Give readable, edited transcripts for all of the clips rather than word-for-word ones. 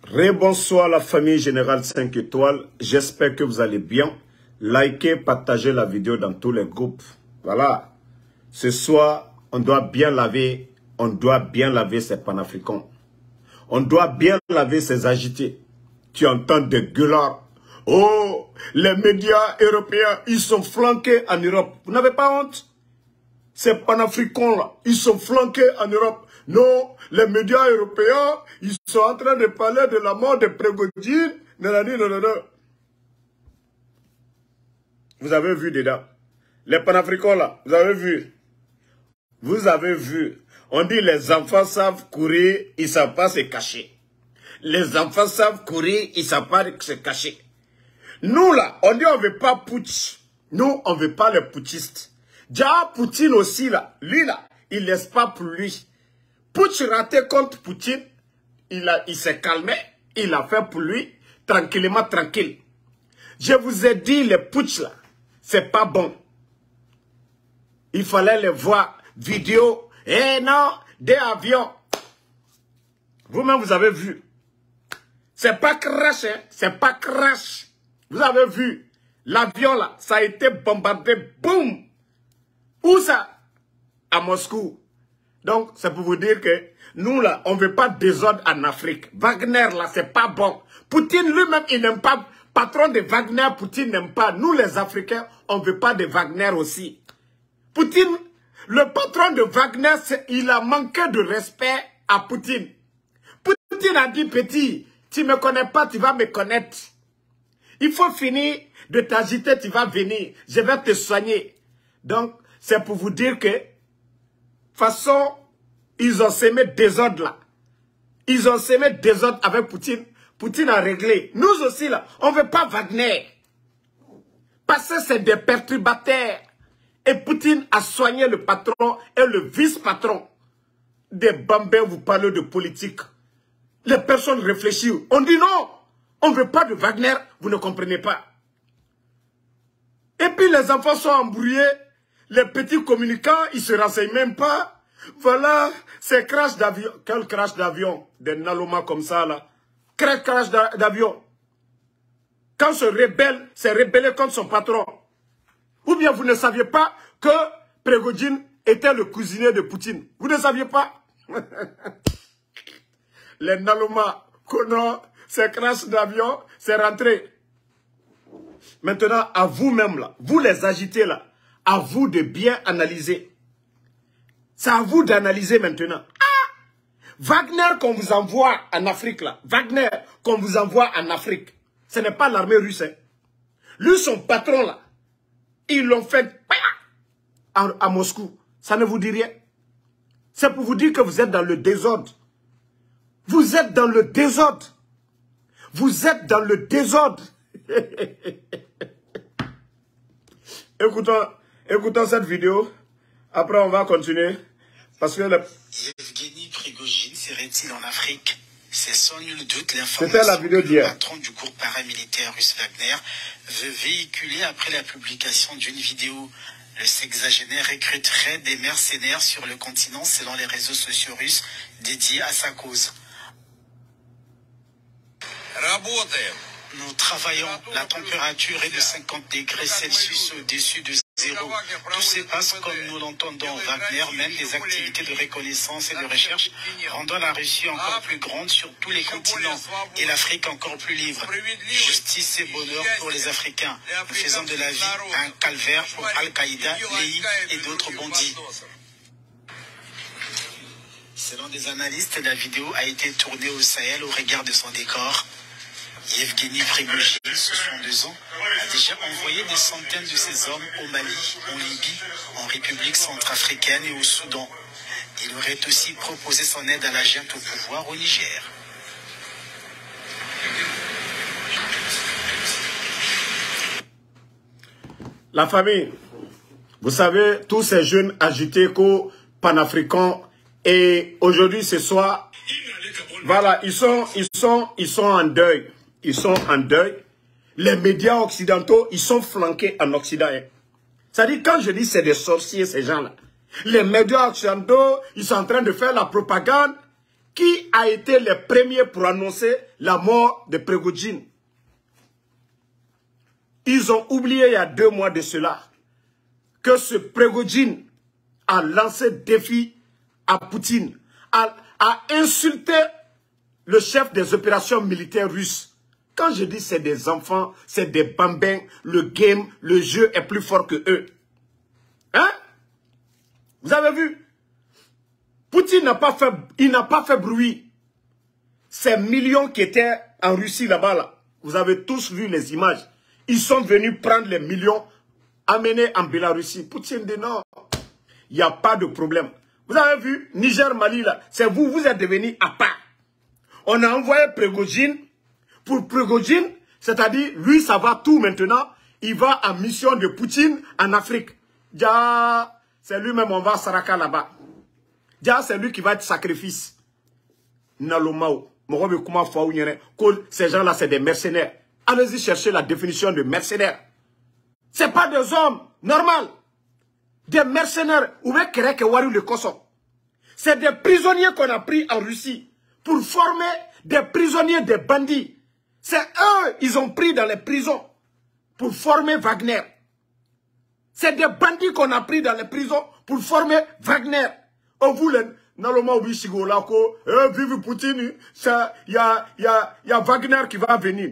Rebonsoir la famille Générale 5 étoiles. J'espère que vous allez bien. Likez, partagez la vidéo dans tous les groupes. Voilà. Ce soir, on doit bien laver ces panafricains. On doit bien laver ces agités. Tu entends des gueulards. Oh, les médias européens, ils sont flanqués en Europe. Vous n'avez pas honte? Ces panafricains-là, ils sont flanqués en Europe. Non, les médias européens, ils sont en train de parler de la mort de Prigojine. Vous avez vu dedans. Les panafricains là, vous avez vu. Vous avez vu. On dit les enfants savent courir, ils ne savent pas se cacher. Les enfants savent courir, ils ne savent pas se cacher. Nous là, on dit on ne veut pas putsch. Nous, on ne veut pas les putschistes. Déjà, Poutine aussi là, lui là, il ne laisse pas pour lui. Putsch raté contre Poutine, il s'est calmé, il a fait pour lui, tranquillement, tranquille. Je vous ai dit, les putsch là, c'est pas bon. Il fallait les voir, vidéo, non, des avions. Vous-même, vous avez vu. C'est pas crash, hein, c'est pas crash. Vous avez vu, l'avion là, ça a été bombardé, boum. Où ça? À Moscou. Donc, c'est pour vous dire que nous, là, on ne veut pas de désordre en Afrique. Wagner, là, c'est pas bon. Poutine, lui-même, il n'aime pas. Patron de Wagner, Poutine n'aime pas. Nous, les Africains, on ne veut pas de Wagner aussi. Poutine, le patron de Wagner, il a manqué de respect à Poutine. Poutine a dit, petit, tu ne me connais pas, tu vas me connaître. Il faut finir de t'agiter, tu vas venir. Je vais te soigner. Donc, c'est pour vous dire que, de toute façon, ils ont semé désordre là. Ils ont semé désordre avec Poutine. Poutine a réglé. Nous aussi là, on ne veut pas Wagner. Parce que c'est des perturbateurs. Et Poutine a soigné le patron et le vice-patron. Des bambins, vous parlez de politique. Les personnes réfléchissent. On dit non, on ne veut pas de Wagner, vous ne comprenez pas. Et puis les enfants sont embrouillés. Les petits communicants, ils ne se renseignent même pas. Voilà, c'est crash d'avion. Quel crash d'avion? Des Naloma comme ça, là. Quel crash d'avion? Quand ce rebelle s'est rebellé contre son patron. Ou bien vous ne saviez pas que Prigojine était le cuisinier de Poutine. Vous ne saviez pas? Les Naloma, Kono, c'est crash d'avion, c'est rentré. Maintenant, à vous-même, là, vous les agitez, là. À vous de bien analyser. C'est à vous d'analyser maintenant. Ah! Wagner qu'on vous envoie en Afrique, là. Wagner qu'on vous envoie en Afrique. Ce n'est pas l'armée russe. Hein. Lui, son patron, là. Ils l'ont fait à Moscou. Ça ne vous dit rien. C'est pour vous dire que vous êtes dans le désordre. Vous êtes dans le désordre. Vous êtes dans le désordre. Écoutons cette vidéo. Après, on va continuer. Parce que Yevgeny Prigojine serait-il en Afrique? C'est sans nul doute c'était la vidéo l'information que le patron du groupe paramilitaire russe Wagner veut véhiculer après la publication d'une vidéo. Le sexagénaire recruterait des mercenaires sur le continent selon les réseaux sociaux russes dédiés à sa cause. Nous travaillons, la température est de 50 degrés Celsius au-dessus de zéro. Tout se passe comme nous l'entendons. Wagner mène des activités de reconnaissance et de recherche, rendant la Russie encore plus grande sur tous les continents et l'Afrique encore plus libre. Justice et bonheur pour les Africains. Nous faisons de la vie un calvaire pour Al-Qaïda, l'EI et d'autres bandits. Selon des analystes, la vidéo a été tournée au Sahel au regard de son décor. Yevgeny Prigojine, 62 ans, a déjà envoyé des centaines de ses hommes au Mali, en Libye, en République centrafricaine et au Soudan. Il aurait aussi proposé son aide à la junte au pouvoir au Niger. la famille, vous savez, tous ces jeunes agités panafricains, et aujourd'hui, ce soir, voilà, ils sont en deuil. Ils sont en deuil. Les médias occidentaux, ils sont flanqués en Occident. C'est-à-dire, quand je dis c'est des sorciers, ces gens-là, les médias occidentaux, ils sont en train de faire la propagande qui a été les premiers pour annoncer la mort de Prigojine? Ils ont oublié il y a 2 mois de cela que ce Prigojine a lancé défi à Poutine, a insulté le chef des opérations militaires russes. Quand je dis c'est des enfants, c'est des bambins, le game, le jeu est plus fort que eux. Hein? Vous avez vu? Poutine n'a pas fait bruit. Ces millions qui étaient en Russie là-bas, là, vous avez tous vu les images. Ils sont venus prendre les millions, amener en Bélarussie. Poutine dit non, il n'y a pas de problème. Vous avez vu, Niger, Mali, là, c'est vous, vous êtes devenus à part. On a envoyé Prigojine. Pour Prigojine, c'est-à-dire, lui, ça va tout maintenant. Il va en mission de Poutine en Afrique. Déjà, c'est lui-même, on va à Saraka là-bas. Déjà, c'est lui qui va être sacrifice. Nalomao. Ces gens-là, c'est des mercenaires. Allez-y chercher la définition de mercenaire. Ce n'est pas des hommes normaux. Des mercenaires. C'est des prisonniers qu'on a pris en Russie pour former des prisonniers, des bandits. C'est eux, ils ont pris dans les prisons pour former Wagner. C'est des bandits qu'on a pris dans les prisons pour former Wagner. On voulait, vive Poutine, il y a Wagner qui va venir.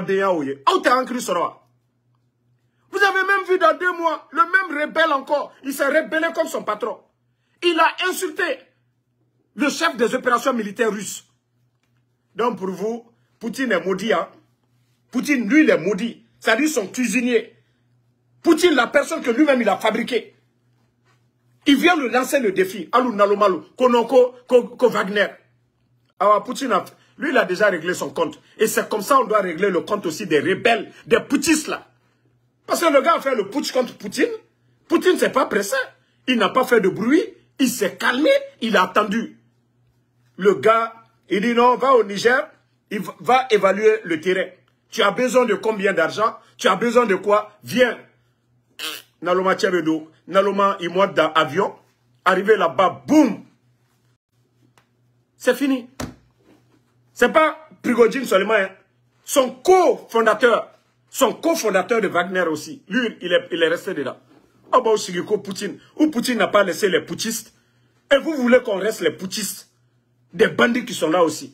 Vous avez même vu dans 2 mois, le même rebelle encore, il s'est rebellé comme son patron. Il a insulté le chef des opérations militaires russes. Donc pour vous, Poutine est maudit. Hein? Poutine, lui, il est maudit. C'est-à-dire son cuisinier. Poutine, la personne que lui-même il a fabriquée. Il vient lui lancer le défi. Alou Nalomalou, Konoko, Wagner. Alors Poutine, lui, il a déjà réglé son compte. Et c'est comme ça qu'on doit régler le compte aussi des rebelles, des poutistes là. Parce que le gars a fait le putsch contre Poutine. Poutine ne s'est pas pressé. Il n'a pas fait de bruit. Il s'est calmé. Il a attendu. Le gars, il dit non, va au Niger. Il va évaluer le terrain. Tu as besoin de combien d'argent? Tu as besoin de quoi? Viens. Naloma Tchabedo. Naloma, il monte dans l'avion. Arrivé là-bas, boum. C'est fini. C'est pas Prigojine seulement. Hein. Son cofondateur de Wagner aussi. Lui, il est resté dedans. Oh bah aussi Poutine. Ou Poutine n'a pas laissé les poutistes. Et vous voulez qu'on reste les poutistes. Des bandits qui sont là aussi.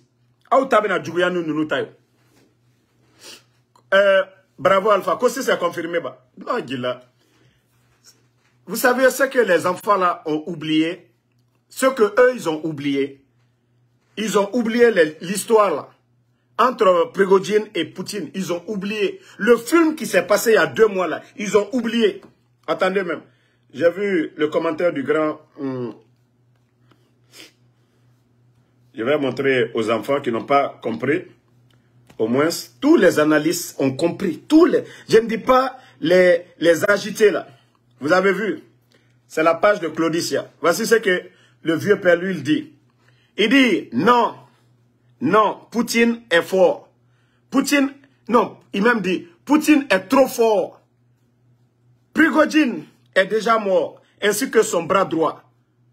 Bravo Alpha. Qu'est-ce que c'est confirmé? Vous savez ce que les enfants là ont oublié? Ce que eux ils ont oublié. Ils ont oublié l'histoire là. Entre Prigojine et Poutine, ils ont oublié. Le film qui s'est passé il y a 2 mois là, ils ont oublié. Attendez même. J'ai vu le commentaire du grand... Je vais montrer aux enfants qui n'ont pas compris. Au moins, tous les analystes ont compris. Je ne dis pas les agités là. Vous avez vu? C'est la page de Claudicia. Voici ce que le vieux père lui il dit. Il dit non. Non, Poutine est fort. Poutine, non, il même dit, Poutine est trop fort. Prigojine est déjà mort, ainsi que son bras droit.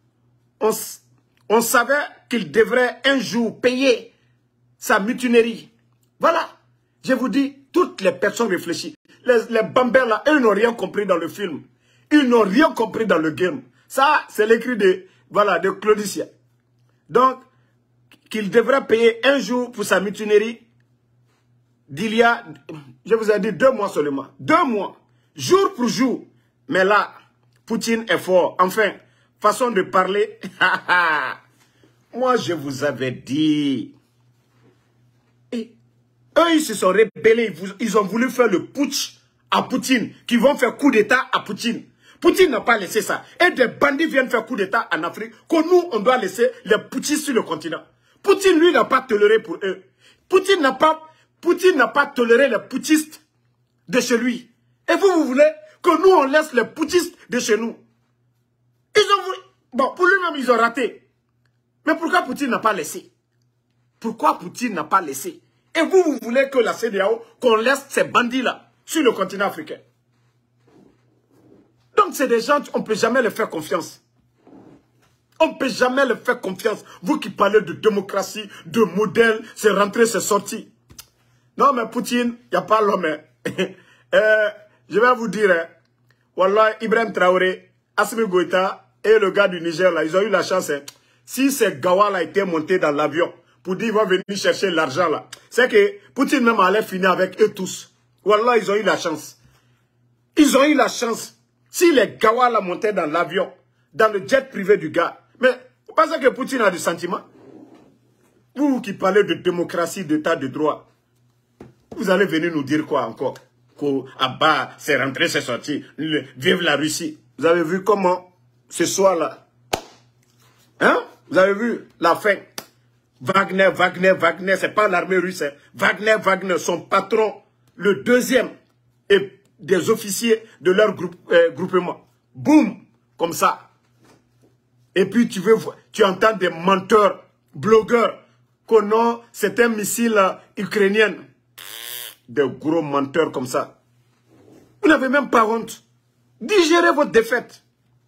On savait qu'il devrait un jour payer sa mutinerie. Voilà, je vous dis, toutes les personnes réfléchissent. Les bambins là, eux n'ont rien compris dans le film. Ils n'ont rien compris dans le game. Ça, c'est l'écrit de Claudicia. Donc, qu'il devrait payer un jour pour sa mutinerie d'il y a, je vous ai dit 2 mois seulement. 2 mois, jour pour jour. Mais là, Poutine est fort. Enfin, façon de parler. Moi, je vous avais dit. Et eux, ils se sont rebellés. Ils ont voulu faire le putsch à Poutine. Qui vont faire coup d'État à Poutine. Poutine n'a pas laissé ça. Et des bandits viennent faire coup d'État en Afrique. Que nous, on doit laisser les putschistes sur le continent. Poutine, lui, n'a pas toléré pour eux. Poutine n'a pas toléré les putschistes de chez lui. Et vous voulez que nous, on laisse les putschistes de chez nous. Ils ont voulu... Bon, pour lui-même, ils ont raté. Mais pourquoi Poutine n'a pas laissé? Pourquoi Poutine n'a pas laissé? Et vous voulez que la CEDEAO, qu'on laisse ces bandits-là sur le continent africain. Donc, c'est des gens, on ne peut jamais leur faire confiance. On ne peut jamais leur faire confiance. Vous qui parlez de démocratie, de modèle, c'est rentré, c'est sorti. Non, mais Poutine, il n'y a pas l'homme. Je vais vous dire, Wallah, Ibrahim Traoré, Assimi Goïta et le gars du Niger, là, ils ont eu la chance. Si ces Gawal a été monté dans l'avion pour dire qu'ils vont venir chercher l'argent, là, c'est que Poutine même allait finir avec eux tous. Wallah, ils ont eu la chance. Ils ont eu la chance. Si les Gawal a monté dans l'avion, dans le jet privé du gars, mais vous pensez que Poutine a du sentiment? Vous qui parlez de démocratie, d'état de droit, vous allez venir nous dire quoi encore? Qu'Abba, c'est rentré, c'est sorti. Vive la Russie. Vous avez vu comment, ce soir-là, hein? Vous avez vu la fin? Wagner, c'est pas l'armée russe. Hein. Wagner, son patron, le deuxième, et des officiers de leur groupement. Boum, comme ça. Et puis tu entends des menteurs, blogueurs, que non, c'est un missile ukrainien. Des gros menteurs comme ça. Vous n'avez même pas honte. Digérez votre défaite.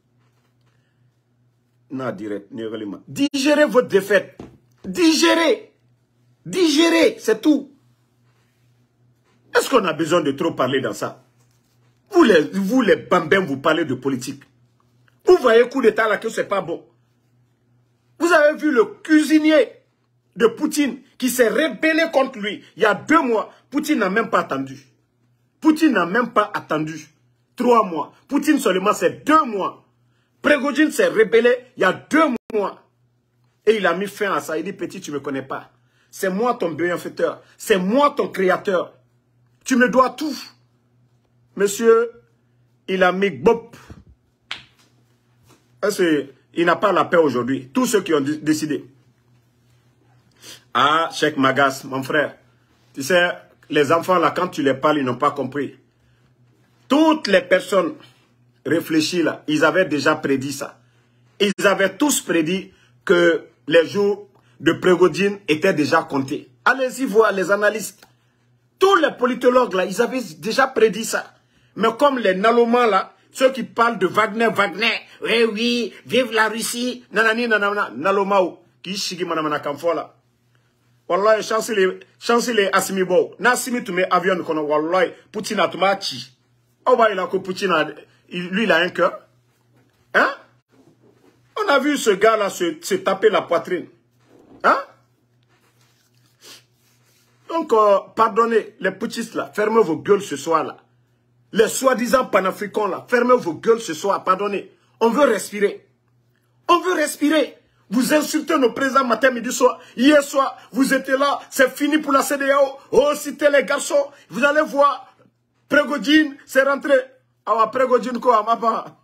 Non, direct, digérez votre défaite. Digérez. Digérez, c'est tout. Est-ce qu'on a besoin de trop parler dans ça? Vous les bambins, vous parlez de politique. Vous voyez coup d'état là que c'est pas bon. Vous avez vu le cuisinier de Poutine qui s'est rébellé contre lui il y a 2 mois. Poutine n'a même pas attendu. Poutine n'a même pas attendu 3 mois. Poutine seulement c'est 2 mois. Prigojine s'est rébellé il y a 2 mois. Et il a mis fin à ça. Il dit, petit, tu ne me connais pas. C'est moi ton bienfaiteur. C'est moi ton créateur. Tu me dois tout. Monsieur, il a mis bop. Il n'a pas la paix aujourd'hui. Tous ceux qui ont décidé. Ah, Cheikh Magas, mon frère. Tu sais, les enfants là, quand tu les parles, ils n'ont pas compris. Toutes les personnes réfléchies là, ils avaient déjà prédit ça. Ils avaient tous prédit que les jours de Prigojine étaient déjà comptés. Allez-y voir les analystes. Tous les politologues là, ils avaient déjà prédit ça. Mais comme les nalomans là, ceux qui parlent de Wagner, oui, vive la Russie, nanani, nanana, nalomao, qui shigi manamana kamfo là. Wallahi, chancelier Assimi Bo, Nassimi tu mets avion kono, wallahi, Poutine a tumachi. Oh bah il a que Poutine a, lui il a un cœur. Hein? On a vu ce gars là se taper la poitrine. Hein? Donc, pardonnez, les putschistes là, fermez vos gueules ce soir là. Les soi-disant panafricains là, fermez vos gueules ce soir, pardonnez. On veut respirer. On veut respirer. Vous insultez nos présidents matin, midi, soir. Hier soir, vous étiez là, c'est fini pour la CEDEAO. Oh, citez les garçons. Vous allez voir, Prigojine, c'est rentré. Ah, Prigojine quoi, maba.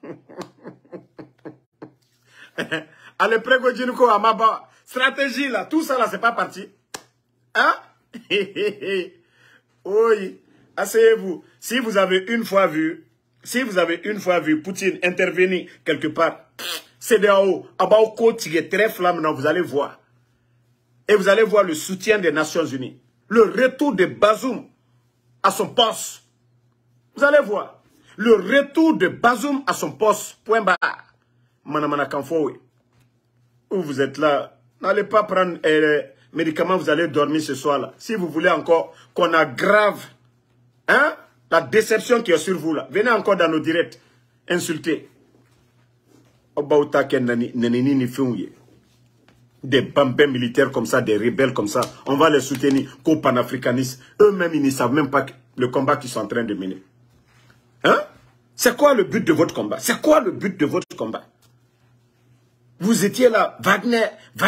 Allez, Prigojine quoi, maba. Stratégie là, tout ça là, c'est pas parti. Hein? Oui, asseyez-vous. Si vous avez une fois vu Poutine intervenir quelque part, CEDEAO, Abaoko, Tigé, très flamme, vous allez voir. Et vous allez voir le soutien des Nations Unies. Le retour de Bazoum à son poste. Vous allez voir. Le retour de Bazoum à son poste. Point barre. Manamana Kanfoui. Où vous êtes là, n'allez pas prendre médicaments, vous allez dormir ce soir-là. Si vous voulez encore qu'on aggrave hein, la déception qui est sur vous là, venez encore dans nos directs, insulter. Des bambins militaires comme ça, des rebelles comme ça, on va les soutenir qu'aux panafricanistes. Eux-mêmes, ils ne savent même pas le combat qu'ils sont en train de mener. Hein? C'est quoi le but de votre combat? C'est quoi le but de votre combat? Vous étiez là, Wagner,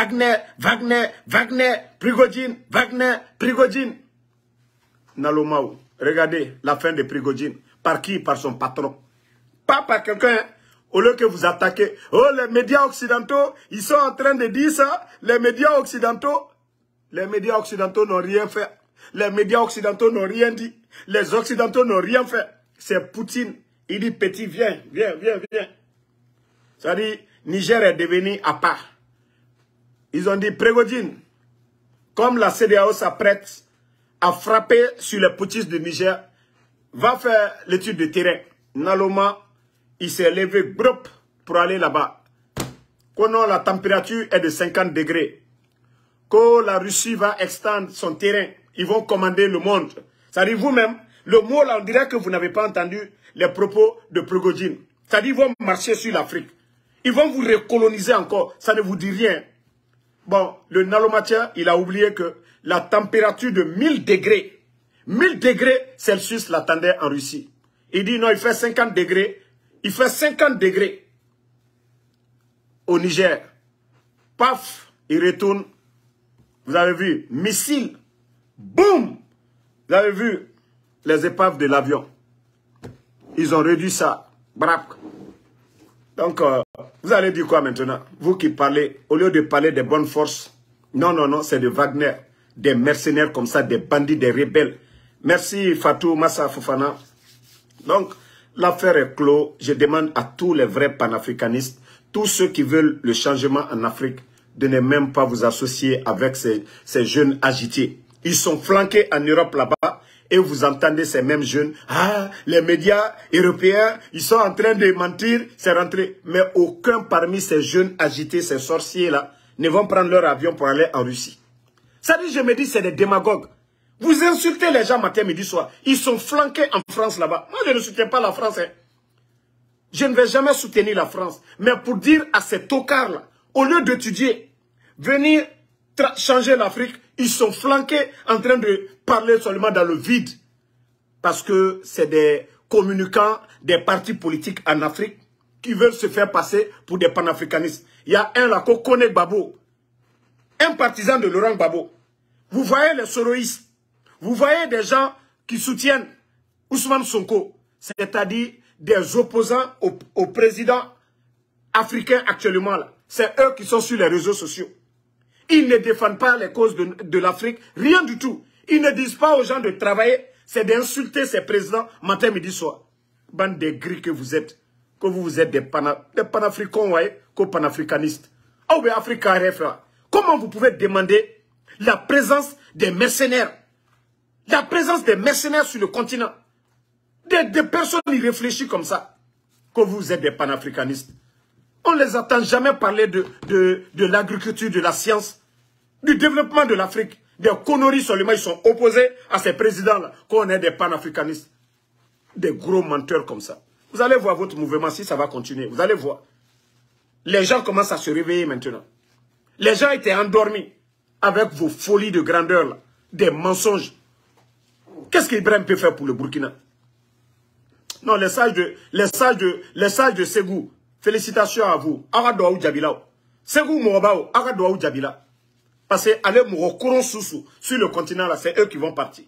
Prigojine. Nalomao, regardez la fin de Prigojine. Par qui? Par son patron. Pas par quelqu'un. Au lieu que vous attaquez. Oh, les médias occidentaux, ils sont en train de dire ça. Les médias occidentaux n'ont rien fait. Les médias occidentaux n'ont rien dit. Les occidentaux n'ont rien fait. C'est Poutine. Il dit, petit, viens. Ça dit, Niger est devenu à part. Ils ont dit, Prigojine, comme la CEDEAO s'apprête à frapper sur les putschistes du Niger, va faire l'étude de terrain. Naloma, il s'est levé pour aller là-bas. que non, la température est de 50 degrés, que la Russie va extendre son terrain, ils vont commander le monde. C'est-à-dire vous-même, le mot là, on dirait que vous n'avez pas entendu les propos de Prigojine. C'est-à-dire ils vont marcher sur l'Afrique. Ils vont vous recoloniser encore, ça ne vous dit rien. Bon, le Nalomatia, il a oublié que la température de 1000 degrés Celsius l'attendait en Russie. Il dit non, il fait 50 degrés. Il fait 50 degrés au Niger. Paf, il retourne. Vous avez vu, missile. Boum. Vous avez vu les épaves de l'avion. Ils ont réduit ça. Brap. Donc, vous allez dire quoi maintenant? Vous qui parlez, au lieu de parler des bonnes forces, non, non, non, c'est de Wagner, des mercenaires comme ça, des bandits, des rebelles. Merci Fatou Massa Fofana. Donc, l'affaire est clos. Je demande à tous les vrais panafricanistes, tous ceux qui veulent le changement en Afrique, de ne même pas vous associer avec ces jeunes agités. Ils sont flanqués en Europe là-bas. Et vous entendez ces mêmes jeunes, ah, les médias européens, ils sont en train de mentir, c'est rentré. Mais aucun parmi ces jeunes agités, ces sorciers-là, ne vont prendre leur avion pour aller en Russie. Ça dit, je me dis, c'est des démagogues. Vous insultez les gens matin, midi, soir. Ils sont flanqués en France là-bas. Moi, je ne soutiens pas la France. Hein. Je ne vais jamais soutenir la France. Mais pour dire à ces tocards-là, au lieu d'étudier, venir changer l'Afrique, ils sont flanqués en train de parler seulement dans le vide. Parce que c'est des communicants des partis politiques en Afrique qui veulent se faire passer pour des panafricanistes. Il y a un là, Kokone Gbagbo, un partisan de Laurent Gbagbo. Vous voyez les soroïstes, vous voyez des gens qui soutiennent Ousmane Sonko, c'est-à-dire des opposants au président africain actuellement. C'est eux qui sont sur les réseaux sociaux. Ils ne défendent pas les causes de l'Afrique, rien du tout. Ils ne disent pas aux gens de travailler, c'est d'insulter ces présidents matin, midi, soir. Bande de gris que vous êtes des panafricains, ouais, que panafricanistes. Ah oui, Africa RF, comment vous pouvez demander la présence des mercenaires? La présence des mercenaires sur le continent. Des personnes irréfléchies comme ça. Que vous êtes des panafricanistes. On ne les entend jamais parler de l'agriculture, de la science, du développement de l'Afrique. Des conneries seulement, ils sont opposés à ces présidents-là, qu'on est des panafricanistes. Des gros menteurs comme ça. Vous allez voir votre mouvement si ça va continuer. Vous allez voir. Les gens commencent à se réveiller maintenant. Les gens étaient endormis avec vos folies de grandeur, là, des mensonges. Qu'est-ce qu'Ibrahim peut faire pour le Burkina? Non, les sages de Ségou, félicitations à vous. Aradoaou Djabila. Ségou Mourabao, Aradoaou Djabila. Parce que allez Mourokouron Soussou, sur le continent là, c'est eux qui vont partir.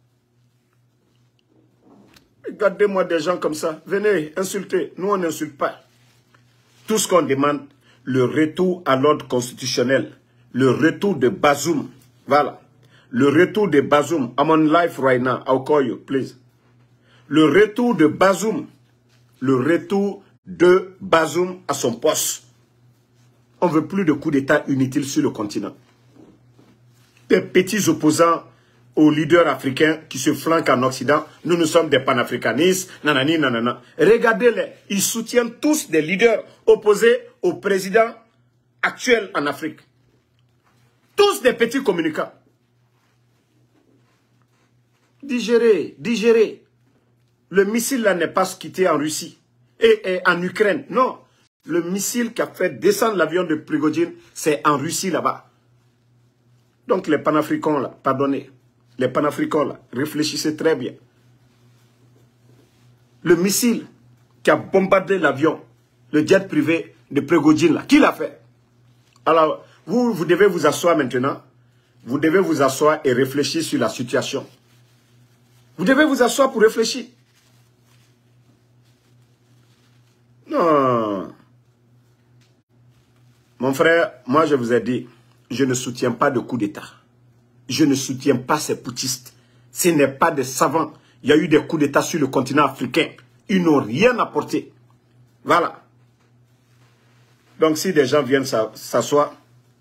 Regardez-moi des gens comme ça. Venez insulter. Nous, on n'insulte pas. Tout ce qu'on demande, le retour à l'ordre constitutionnel. Le retour de Bazoum. Voilà. Le retour de Bazoum. I'm on live right now. I'll call you, please. Le retour de Bazoum. Le retour de Bazoum à son poste. On ne veut plus de coups d'État inutiles sur le continent. Des petits opposants aux leaders africains qui se flanquent en Occident. Nous sommes des panafricanistes. Nanani, nanana. Regardez-les. Ils soutiennent tous des leaders opposés au président actuel en Afrique. Tous des petits communicants. Digérez, digérez. Le missile là n'est pas quitté en Russie et en Ukraine. Non. Le missile qui a fait descendre l'avion de Prigojine, c'est en Russie là-bas. Donc les panafricains là, pardonnez, les panafricains là, réfléchissez très bien. Le missile qui a bombardé l'avion, le jet privé de Prigojine là, qui l'a fait? Alors, vous devez vous asseoir maintenant. Vous devez vous asseoir et réfléchir sur la situation. Vous devez vous asseoir pour réfléchir. Non. Mon frère, moi je vous ai dit, je ne soutiens pas de coup d'État. Je ne soutiens pas ces putschistes. Ce n'est pas des savants. Il y a eu des coups d'État sur le continent africain. Ils n'ont rien apporté. Voilà. Donc si des gens viennent s'asseoir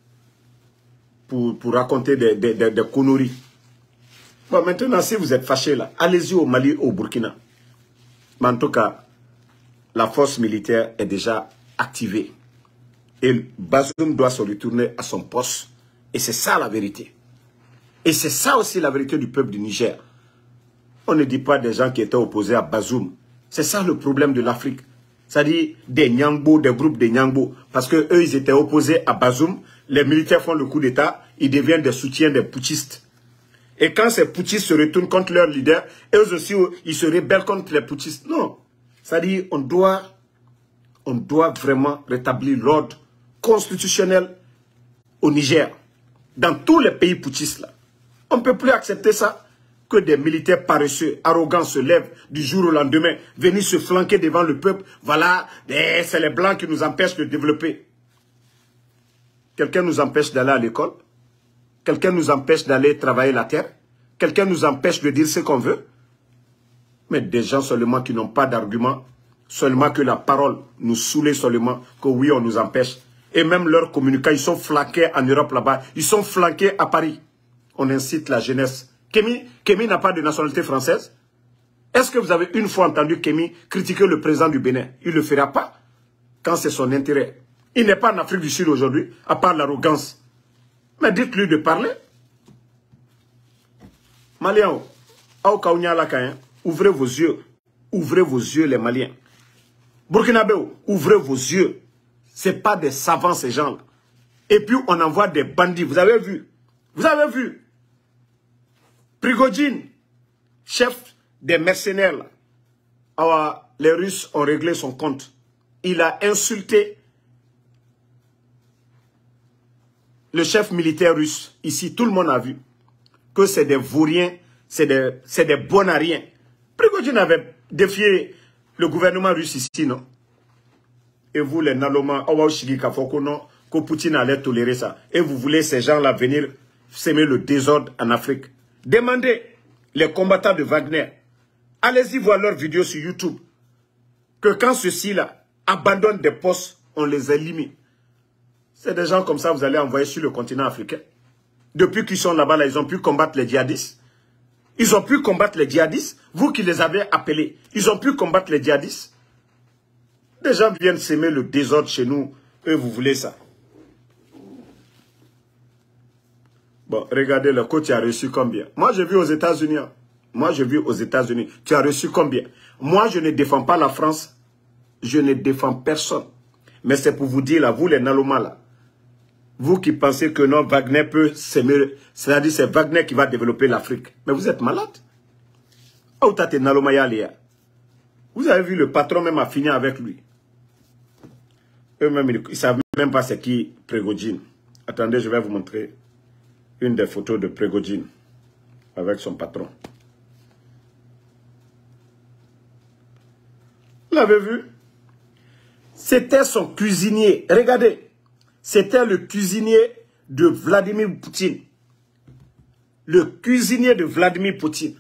pour raconter des conneries. Bon, maintenant, si vous êtes fâchés là, allez-y au Mali, au Burkina. Mais en tout cas, la force militaire est déjà activée. Et Bazoum doit se retourner à son poste. Et c'est ça la vérité. Et c'est ça aussi la vérité du peuple du Niger. On ne dit pas des gens qui étaient opposés à Bazoum. C'est ça le problème de l'Afrique. C'est-à-dire des Nyangbo, des groupes de Nyangbo. Parce que eux, ils étaient opposés à Bazoum. Les militaires font le coup d'État. Ils deviennent des soutiens des putschistes. Et quand ces putschistes se retournent contre leurs leaders, eux aussi, ils se rebellent contre les putschistes. Non. C'est-à-dire, on doit vraiment rétablir l'ordre constitutionnel au Niger. Dans tous les pays putschistes là. On ne peut plus accepter ça. Que des militaires paresseux, arrogants se lèvent du jour au lendemain, venir se flanquer devant le peuple. Voilà, c'est les Blancs qui nous empêchent de développer. Quelqu'un nous empêche d'aller à l'école. Quelqu'un nous empêche d'aller travailler la terre. Quelqu'un nous empêche de dire ce qu'on veut. Mais des gens seulement qui n'ont pas d'argument, seulement que la parole nous saoule seulement, que oui, on nous empêche. Et même leurs communicants, ils sont flanqués en Europe là-bas. Ils sont flanqués à Paris. On incite la jeunesse. Kémy n'a pas de nationalité française. Est-ce que vous avez une fois entendu Kémy critiquer le président du Bénin? Il ne le fera pas quand c'est son intérêt. Il n'est pas en Afrique du Sud aujourd'hui, à part l'arrogance. Mais dites-lui de parler. Maliens, ouvrez vos yeux. Ouvrez vos yeux, les Maliens. Burkinabé, ouvrez vos yeux. Ce n'est pas des savants, ces gens-là. Et puis, on envoie des bandits. Vous avez vu? Vous avez vu? Prigojine, chef des mercenaires, là. Alors, les Russes ont réglé son compte. Il a insulté le chef militaire russe. Ici, tout le monde a vu que c'est des vauriens, c'est des bonariens. Prigojine avait défié le gouvernement russe ici, non? Et vous, les Naloma, que Poutine allait tolérer ça. Et vous voulez ces gens-là venir semer le désordre en Afrique. Demandez les combattants de Wagner. Allez-y voir leurs vidéos sur YouTube. Que quand ceux-ci-là abandonnent des postes, on les élimine. C'est des gens comme ça que vous allez envoyer sur le continent africain. Depuis qu'ils sont là-bas, là, ils ont pu combattre les djihadistes. Ils ont pu combattre les djihadistes. Vous qui les avez appelés, ils ont pu combattre les djihadistes. Des gens viennent semer le désordre chez nous. Et vous voulez ça. Bon, regardez, le coach, tu as reçu combien? Moi, j'ai vu aux États-Unis. Moi, j'ai vu aux États-Unis. Tu as reçu combien? Moi, je ne défends pas la France. Je ne défends personne. Mais c'est pour vous dire, là, vous, les Naloma, là, vous qui pensez que non, Wagner peut s'aimer, c'est-à-dire c'est Wagner qui va développer l'Afrique. Mais vous êtes malade. Vous avez vu, le patron même a fini avec lui. Eux-mêmes, ils ne savent même pas c'est qui Prigojine. Attendez, je vais vous montrer une des photos de Prigojine avec son patron. Vous l'avez vu? C'était son cuisinier. Regardez. C'était le cuisinier de Vladimir Poutine. Le cuisinier de Vladimir Poutine.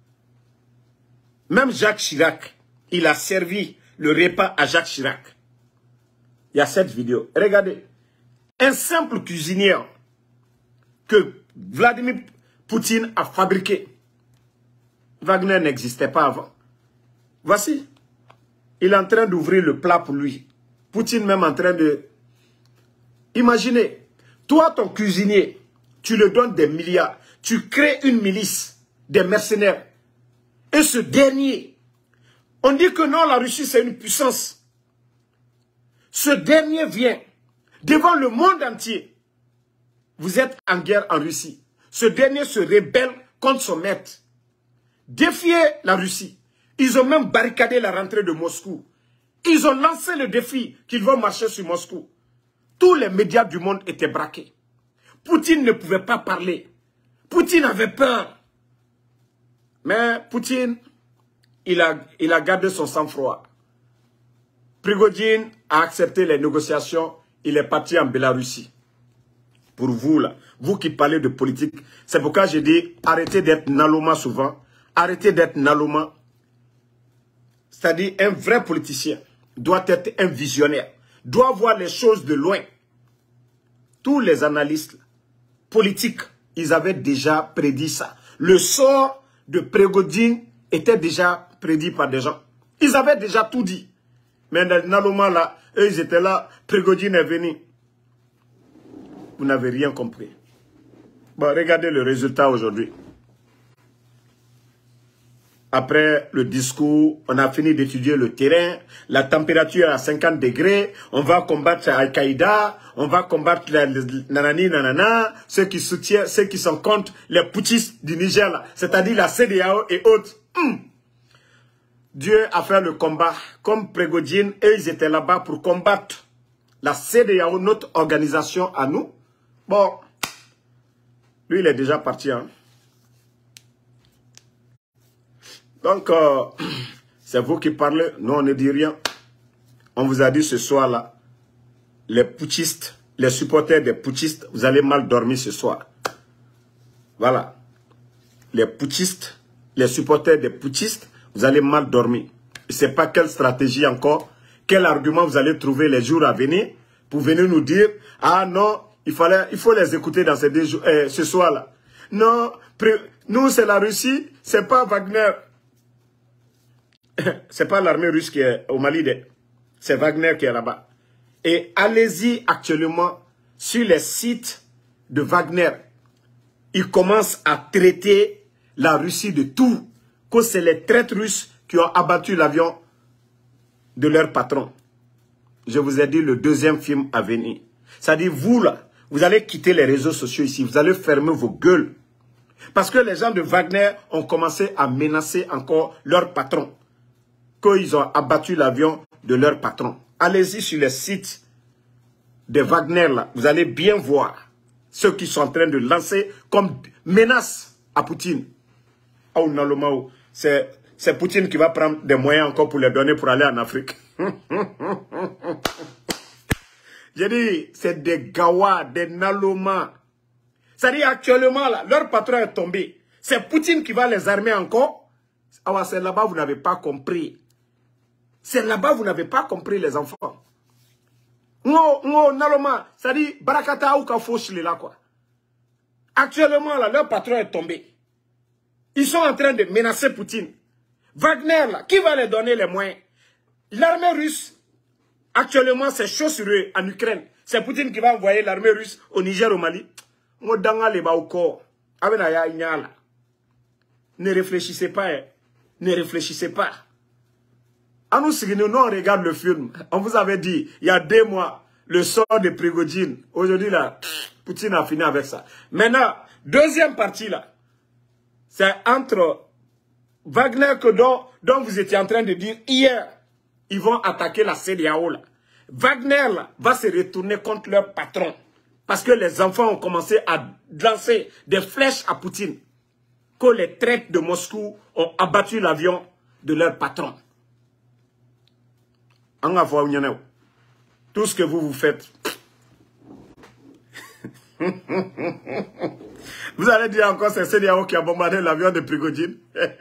Même Jacques Chirac, il a servi le repas à Jacques Chirac. Il y a cette vidéo. Regardez. Un simple cuisinier que Vladimir Poutine a fabriqué. Wagner n'existait pas avant. Voici. Il est en train d'ouvrir le plat pour lui. Poutine même en train de... Imaginez, toi ton cuisinier, tu le donnes des milliards. Tu crées une milice, des mercenaires. Et ce dernier, on dit que non, la Russie c'est une puissance. Ce dernier vient devant le monde entier. Vous êtes en guerre en Russie. Ce dernier se rebelle contre son maître. Défier la Russie. Ils ont même barricadé la rentrée de Moscou. Ils ont lancé le défi qu'ils vont marcher sur Moscou. Tous les médias du monde étaient braqués. Poutine ne pouvait pas parler. Poutine avait peur. Mais Poutine, il a gardé son sang-froid. Prigojine a accepté les négociations. Il est parti en Bélarussie. Pour vous, là, vous qui parlez de politique, c'est pourquoi j'ai dit, arrêtez d'être Naloma souvent. Arrêtez d'être Naloma. C'est-à-dire, un vrai politicien doit être un visionnaire. Doit voir les choses de loin. Tous les analystes politiques, ils avaient déjà prédit ça. Le sort de Prigojine était déjà prédit par des gens. Ils avaient déjà tout dit. Mais Naloma là, Eux, ils étaient là. Prigojine est venu. Vous n'avez rien compris. Bon, regardez le résultat aujourd'hui. Après le discours, on a fini d'étudier le terrain. La température est à 50 degrés. On va combattre Al-Qaïda. On va combattre nanani nanana. Ceux qui soutiennent, ceux qui sont contre les putschistes du Niger, c'est-à-dire la CEDEAO et autres. Dieu a fait le combat. Comme Prigojine, eux, ils étaient là-bas pour combattre la CEDEAO, notre organisation à nous. Bon, lui, il est déjà parti, hein. Donc, c'est vous qui parlez. Nous, on ne dit rien. On vous a dit ce soir-là, les putschistes, les supporters des putschistes, vous allez mal dormir ce soir. Voilà. Les putschistes, les supporters des putschistes, vous allez mal dormir. Je ne sais pas quelle stratégie encore, quel argument vous allez trouver les jours à venir pour venir nous dire, ah non, il faut les écouter dans ce soir-là. Non, nous, c'est la Russie, c'est pas Wagner. C'est pas l'armée russe qui est au Mali, c'est Wagner qui est là-bas. Et allez-y actuellement sur les sites de Wagner. Ils commencent à traiter la Russie de tout. Que c'est les traîtres russes qui ont abattu l'avion de leur patron. Je vous ai dit le deuxième film à venir. C'est-à-dire vous là, vous allez quitter les réseaux sociaux ici. Vous allez fermer vos gueules. Parce que les gens de Wagner ont commencé à menacer encore leur patron. Qu'ils ont abattu l'avion de leur patron. Allez-y sur les sites de Wagner, là. Vous allez bien voir ceux qui sont en train de lancer comme menace à Poutine. Oh, non, c'est Poutine qui va prendre des moyens encore pour les donner pour aller en Afrique. J'ai dit, c'est des Gawa, des Naloma. C'est-à-dire actuellement, là, leur patron est tombé. C'est Poutine qui va les armer encore. Ah, c'est là-bas, vous n'avez pas compris. C'est là-bas, vous n'avez pas compris, les enfants. Naloma, c'est-à-dire, Barakata ou Kafoshli, là, quoi. Actuellement, là, leur patron est tombé. Ils sont en train de menacer Poutine. Wagner, là, qui va les donner les moyens? L'armée russe, actuellement, c'est chaud sur eux en Ukraine. C'est Poutine qui va envoyer l'armée russe au Niger, au Mali. Ne réfléchissez pas, hein. Ne réfléchissez pas. À nous, on regarde le film. On vous avait dit, il y a 2 mois, le sort de Prigojine. Aujourd'hui, là, Poutine a fini avec ça. Maintenant, deuxième partie, là, c'est entre Wagner dont vous étiez en train de dire hier, ils vont attaquer la CEDEAO, là. Wagner, là, va se retourner contre leur patron. Parce que les enfants ont commencé à lancer des flèches à Poutine. Que les traîtres de Moscou ont abattu l'avion de leur patron. Tout ce que vous faites. Vous allez dire encore c'est CEDEAO qui a bombardé l'avion de Prigojine.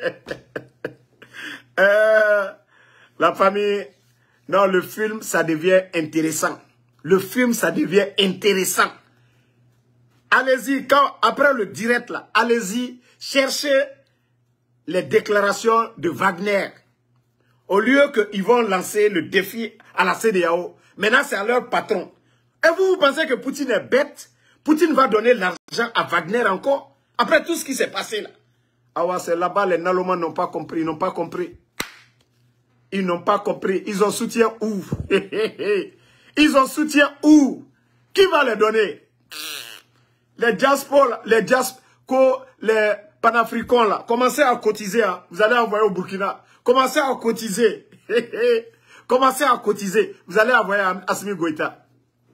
La famille. Non, le film, ça devient intéressant. Le film, ça devient intéressant. Allez-y, après le direct, là, allez-y, cherchez les déclarations de Wagner. Au lieu qu'ils vont lancer le défi à la CEDEAO, maintenant c'est à leur patron. Et vous pensez que Poutine est bête? Poutine va donner l'argent à Wagner encore? Après tout ce qui s'est passé là. Ah ouais, c'est là-bas, les Nalomans n'ont pas compris, ils n'ont pas compris. Ils n'ont pas compris. Ils ont soutien où? Ils ont soutien où? Qui va les donner? Les diasporas, les panafricains là, commencez à cotiser. Hein. Vous allez envoyer au Burkina. Commencez à cotiser. Commencez à cotiser. Vous allez envoyer à Assimi Goïta.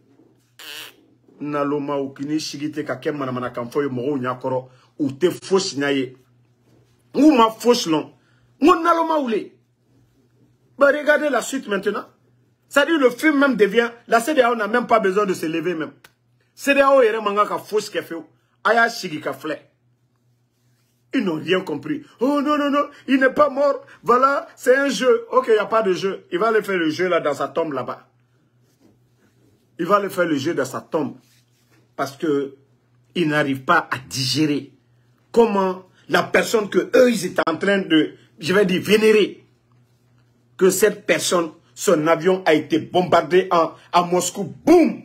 Naloma ou kini shigite kakem manamana kamfoye moro nyakoro ou te fauche nyaye. Ou ma fauche long. Ou naloma oulé. Bah regardez la suite maintenant. Ça dit le film même devient. La CEDEAO n'a même pas besoin de se lever même. CEDEAO est manga ka fauche ke fait. Aya shigi ka flé. Ils n'ont rien compris. Oh non, non, non, il n'est pas mort. Voilà, c'est un jeu. Ok, il n'y a pas de jeu. Il va aller faire le jeu là dans sa tombe là-bas. Il va aller faire le jeu dans sa tombe. Parce que il n'arrive pas à digérer comment la personne que eux, ils étaient en train de, je vais dire, vénérer, que cette personne son avion a été bombardé à Moscou. Boum!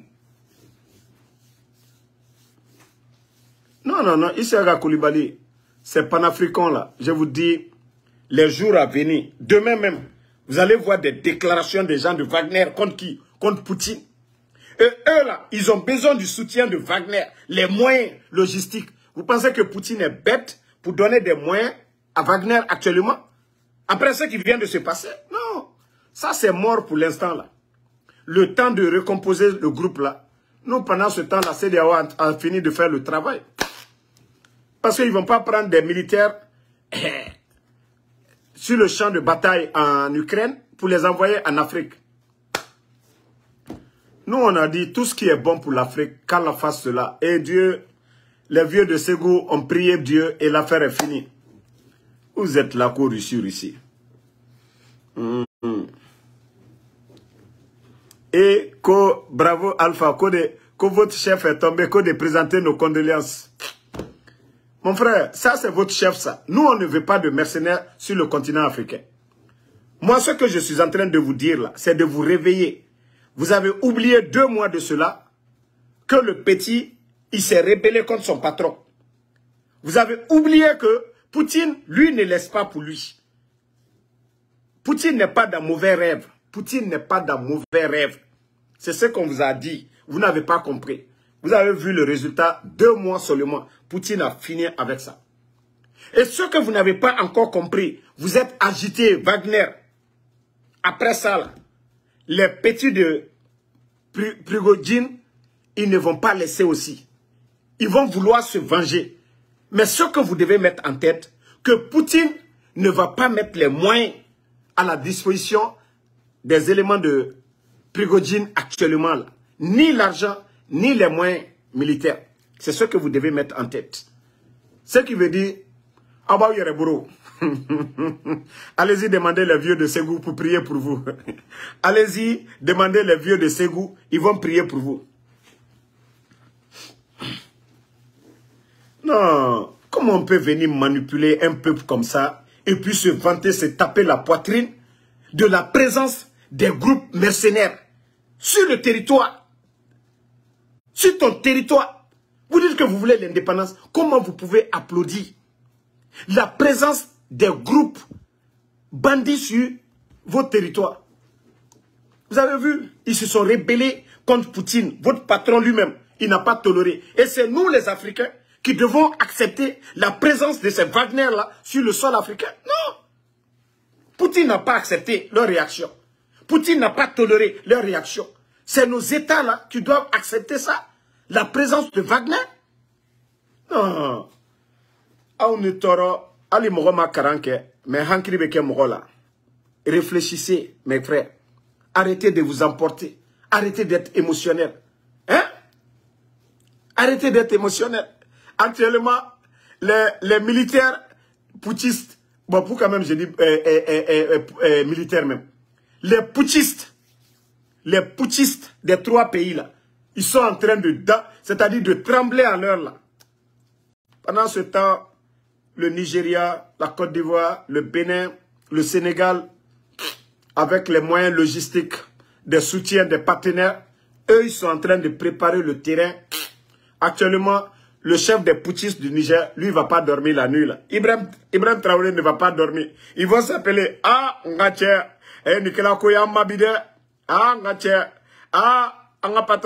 Non, non, non, Issa Koulibaly, ces panafricains là, je vous dis, les jours à venir, demain même, vous allez voir des déclarations des gens de Wagner contre qui? Contre Poutine. Et eux là, ils ont besoin du soutien de Wagner, les moyens logistiques. Vous pensez que Poutine est bête pour donner des moyens à Wagner actuellement? Après ce qui vient de se passer? Non, ça c'est mort pour l'instant là. Le temps de recomposer le groupe là, nous pendant ce temps là, CEDEAO a fini de faire le travail. Parce qu'ils ne vont pas prendre des militaires sur le champ de bataille en Ukraine pour les envoyer en Afrique. Nous, on a dit tout ce qui est bon pour l'Afrique, qu'elle la fasse cela. Et Dieu, les vieux de Ségou ont prié Dieu et l'affaire est finie. Vous êtes là, co-Russie, ici. Et que, bravo Alpha, que votre chef est tombé, que de présenter nos condoléances. Mon frère, ça c'est votre chef, ça. Nous, on ne veut pas de mercenaires sur le continent africain. Moi, ce que je suis en train de vous dire là, c'est de vous réveiller. Vous avez oublié 2 mois de cela, que le petit, il s'est rébellé contre son patron. Vous avez oublié que Poutine, lui, ne laisse pas pour lui. Poutine n'est pas dans mauvais rêve. Poutine n'est pas dans mauvais rêve. C'est ce qu'on vous a dit. Vous n'avez pas compris. Vous avez vu le résultat, 2 mois seulement. Poutine a fini avec ça. Et ce que vous n'avez pas encore compris, vous êtes agité, Wagner. Après ça, là, les petits de Prigojine, ils ne vont pas laisser aussi. Ils vont vouloir se venger. Mais ce que vous devez mettre en tête, que Poutine ne va pas mettre les moyens à la disposition des éléments de Prigojine actuellement, là. Ni l'argent, ni les moyens militaires. C'est ce que vous devez mettre en tête. Ce qui veut dire, allez-y demander les vieux de Ségou pour prier pour vous. Allez-y demander les vieux de Ségou, ils vont prier pour vous. Non, comment on peut venir manipuler un peuple comme ça et puis se vanter, se taper la poitrine de la présence des groupes mercenaires sur le territoire? Sur ton territoire, vous dites que vous voulez l'indépendance. Comment vous pouvez applaudir la présence des groupes bandits sur votre territoire? Vous avez vu, ils se sont rébellés contre Poutine. Votre patron lui-même, il n'a pas toléré. Et c'est nous les Africains qui devons accepter la présence de ces Wagner-là sur le sol africain. Non. Poutine n'a pas accepté leur réaction. Poutine n'a pas toléré leur réaction. C'est nos États-là qui doivent accepter ça. La présence de Wagner. Non. Réfléchissez, mes frères. Arrêtez de vous emporter. Arrêtez d'être émotionnel. Hein? Arrêtez d'être émotionnel. Actuellement, les militaires putschistes, bon, pour quand même, je dis militaires même, les putschistes des 3 pays là, ils sont en train c'est-à-dire de trembler à l'heure là. Pendant ce temps, le Nigeria, la Côte d'Ivoire, le Bénin, le Sénégal, avec les moyens logistiques, des soutiens, des partenaires, eux, ils sont en train de préparer le terrain. Actuellement, le chef des putschistes du Niger, lui, ne va pas dormir la nuit. Là. Ibrahim Traoré ne va pas dormir. Ils vont s'appeler « Ah, Ngache, Nicolas Koya Mabide, Ah, Ngache, Ah, Anga Patron. »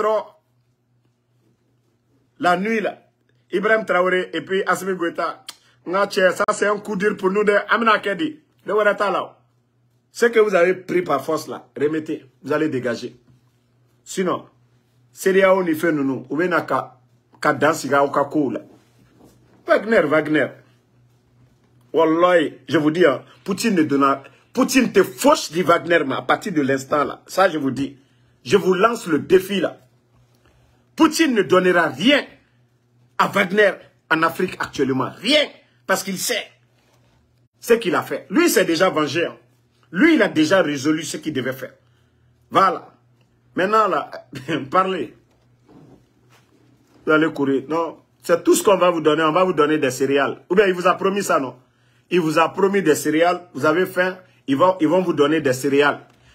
La nuit, là, Ibrahim Traoré et puis Assimi Goïta, Ngache, ça c'est un coup dur pour nous de Amina Kedi, de Warata là. Ce que vous avez pris par force là, remettez, vous allez dégager. Sinon, CEDEAO ni fait nous, ou bien Wagner. Wallahi, je vous dis, hein, Poutine te fauche du Wagner à partir de l'instant là. Ça, je vous dis. Je vous lance le défi là. Poutine ne donnera rien à Wagner en Afrique actuellement. Rien. Parce qu'il sait ce qu'il a fait. Lui, il s'est déjà vengé. Hein. Lui, il a déjà résolu ce qu'il devait faire. Voilà. Maintenant là, parlez. Vous allez courir. Non. C'est tout ce qu'on va vous donner. On va vous donner des céréales. Ou bien il vous a promis ça, non? Il vous a promis des céréales. Vous avez faim. Ils vont vous donner des céréales.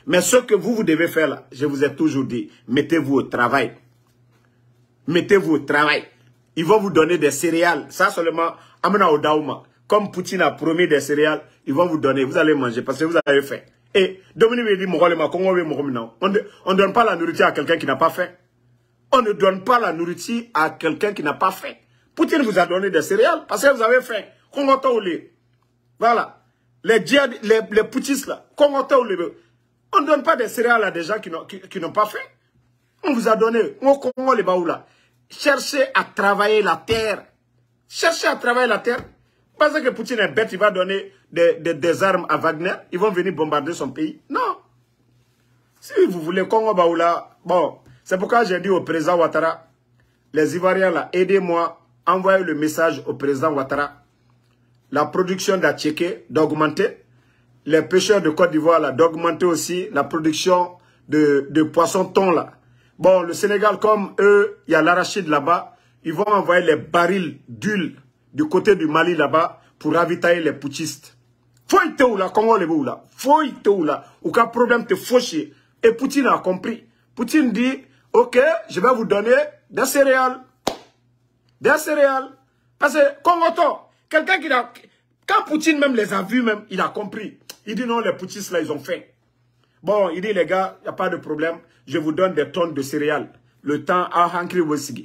Mais ce que vous devez faire là, je vous ai toujours dit, mettez-vous au travail. Mettez-vous au travail. Ils vont vous donner des céréales. Ça seulement, amena au daouma. Comme Poutine a promis des céréales, ils vont vous donner. Vous allez manger parce que vous avez faim. Et Dominique me dit, on ne donne pas la nourriture à quelqu'un qui n'a pas faim. On ne donne pas la nourriture à quelqu'un qui n'a pas faim. Poutine vous a donné des céréales parce que vous avez faim. Voilà. Les poutistes là, on ne donne pas des céréales à des gens qui n'ont pas faim. On vous a donné. Cherchez à travailler la terre. Cherchez à travailler la terre. Parce que Poutine est bête, il va donner des armes à Wagner. Ils vont venir bombarder son pays. Non. Si vous voulez Congo Baoula, bon, c'est pourquoi j'ai dit au président Ouattara, les Ivoiriens là, aidez-moi, envoyez le message au président Ouattara. La production d'Atchéké d'augmenter. Les pêcheurs de Côte d'Ivoire là, d'augmenter aussi la production de poissons thon là. Bon, le Sénégal, comme eux, il y a l'arachide là-bas, ils vont envoyer les barils d'huile du côté du Mali là-bas pour ravitailler les poutistes. Faut y te ou là, Congo le ou là. Faut y te ou là. Aucun problème te faucher. Et Poutine a compris. Poutine dit, ok, je vais vous donner des céréales. Des céréales. Parce que Congo, quelqu'un qui a... Quand Poutine même les a vus, même, il a compris. Il dit non, les poutistes là, ils ont faim. Bon, il dit les gars, il n'y a pas de problème. Je vous donne des tonnes de céréales. Le temps à Hankri Wesigi.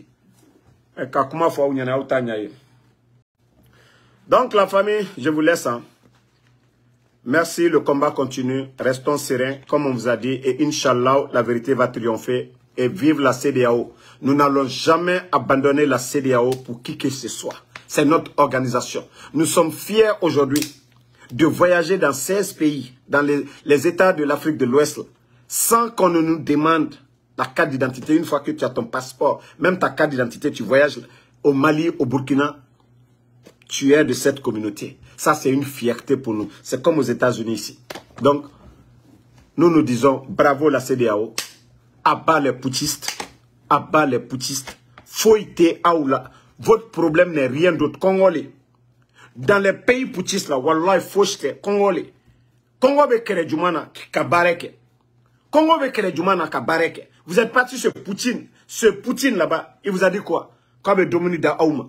Donc la famille, je vous laisse. Hein. Merci, le combat continue. Restons sereins, comme on vous a dit. Et Inch'Allah, la vérité va triompher. Et vive la CEDEAO. Nous n'allons jamais abandonner la CEDEAO pour qui que ce soit. C'est notre organisation. Nous sommes fiers aujourd'hui de voyager dans 16 pays, dans les États de l'Afrique de l'Ouest, sans qu'on ne nous demande la carte d'identité. Une fois que tu as ton passeport, même ta carte d'identité, tu voyages au Mali, au Burkina, tu es de cette communauté. Ça, c'est une fierté pour nous. C'est comme aux États-Unis ici. Donc, nous disons bravo la CEDEAO, abat les poutistes, abat les poutistes, foïté aoula. Votre problème n'est rien d'autre. Congolais. Dans les pays poutistes là, wallah, foïté, Congolais. Congo be kere jumana kabareke. Congo be kere jumana kabareke. Vous êtes parti sur Poutine. Ce Poutine là-bas, il vous a dit quoi? Comme Dominique da Aouma.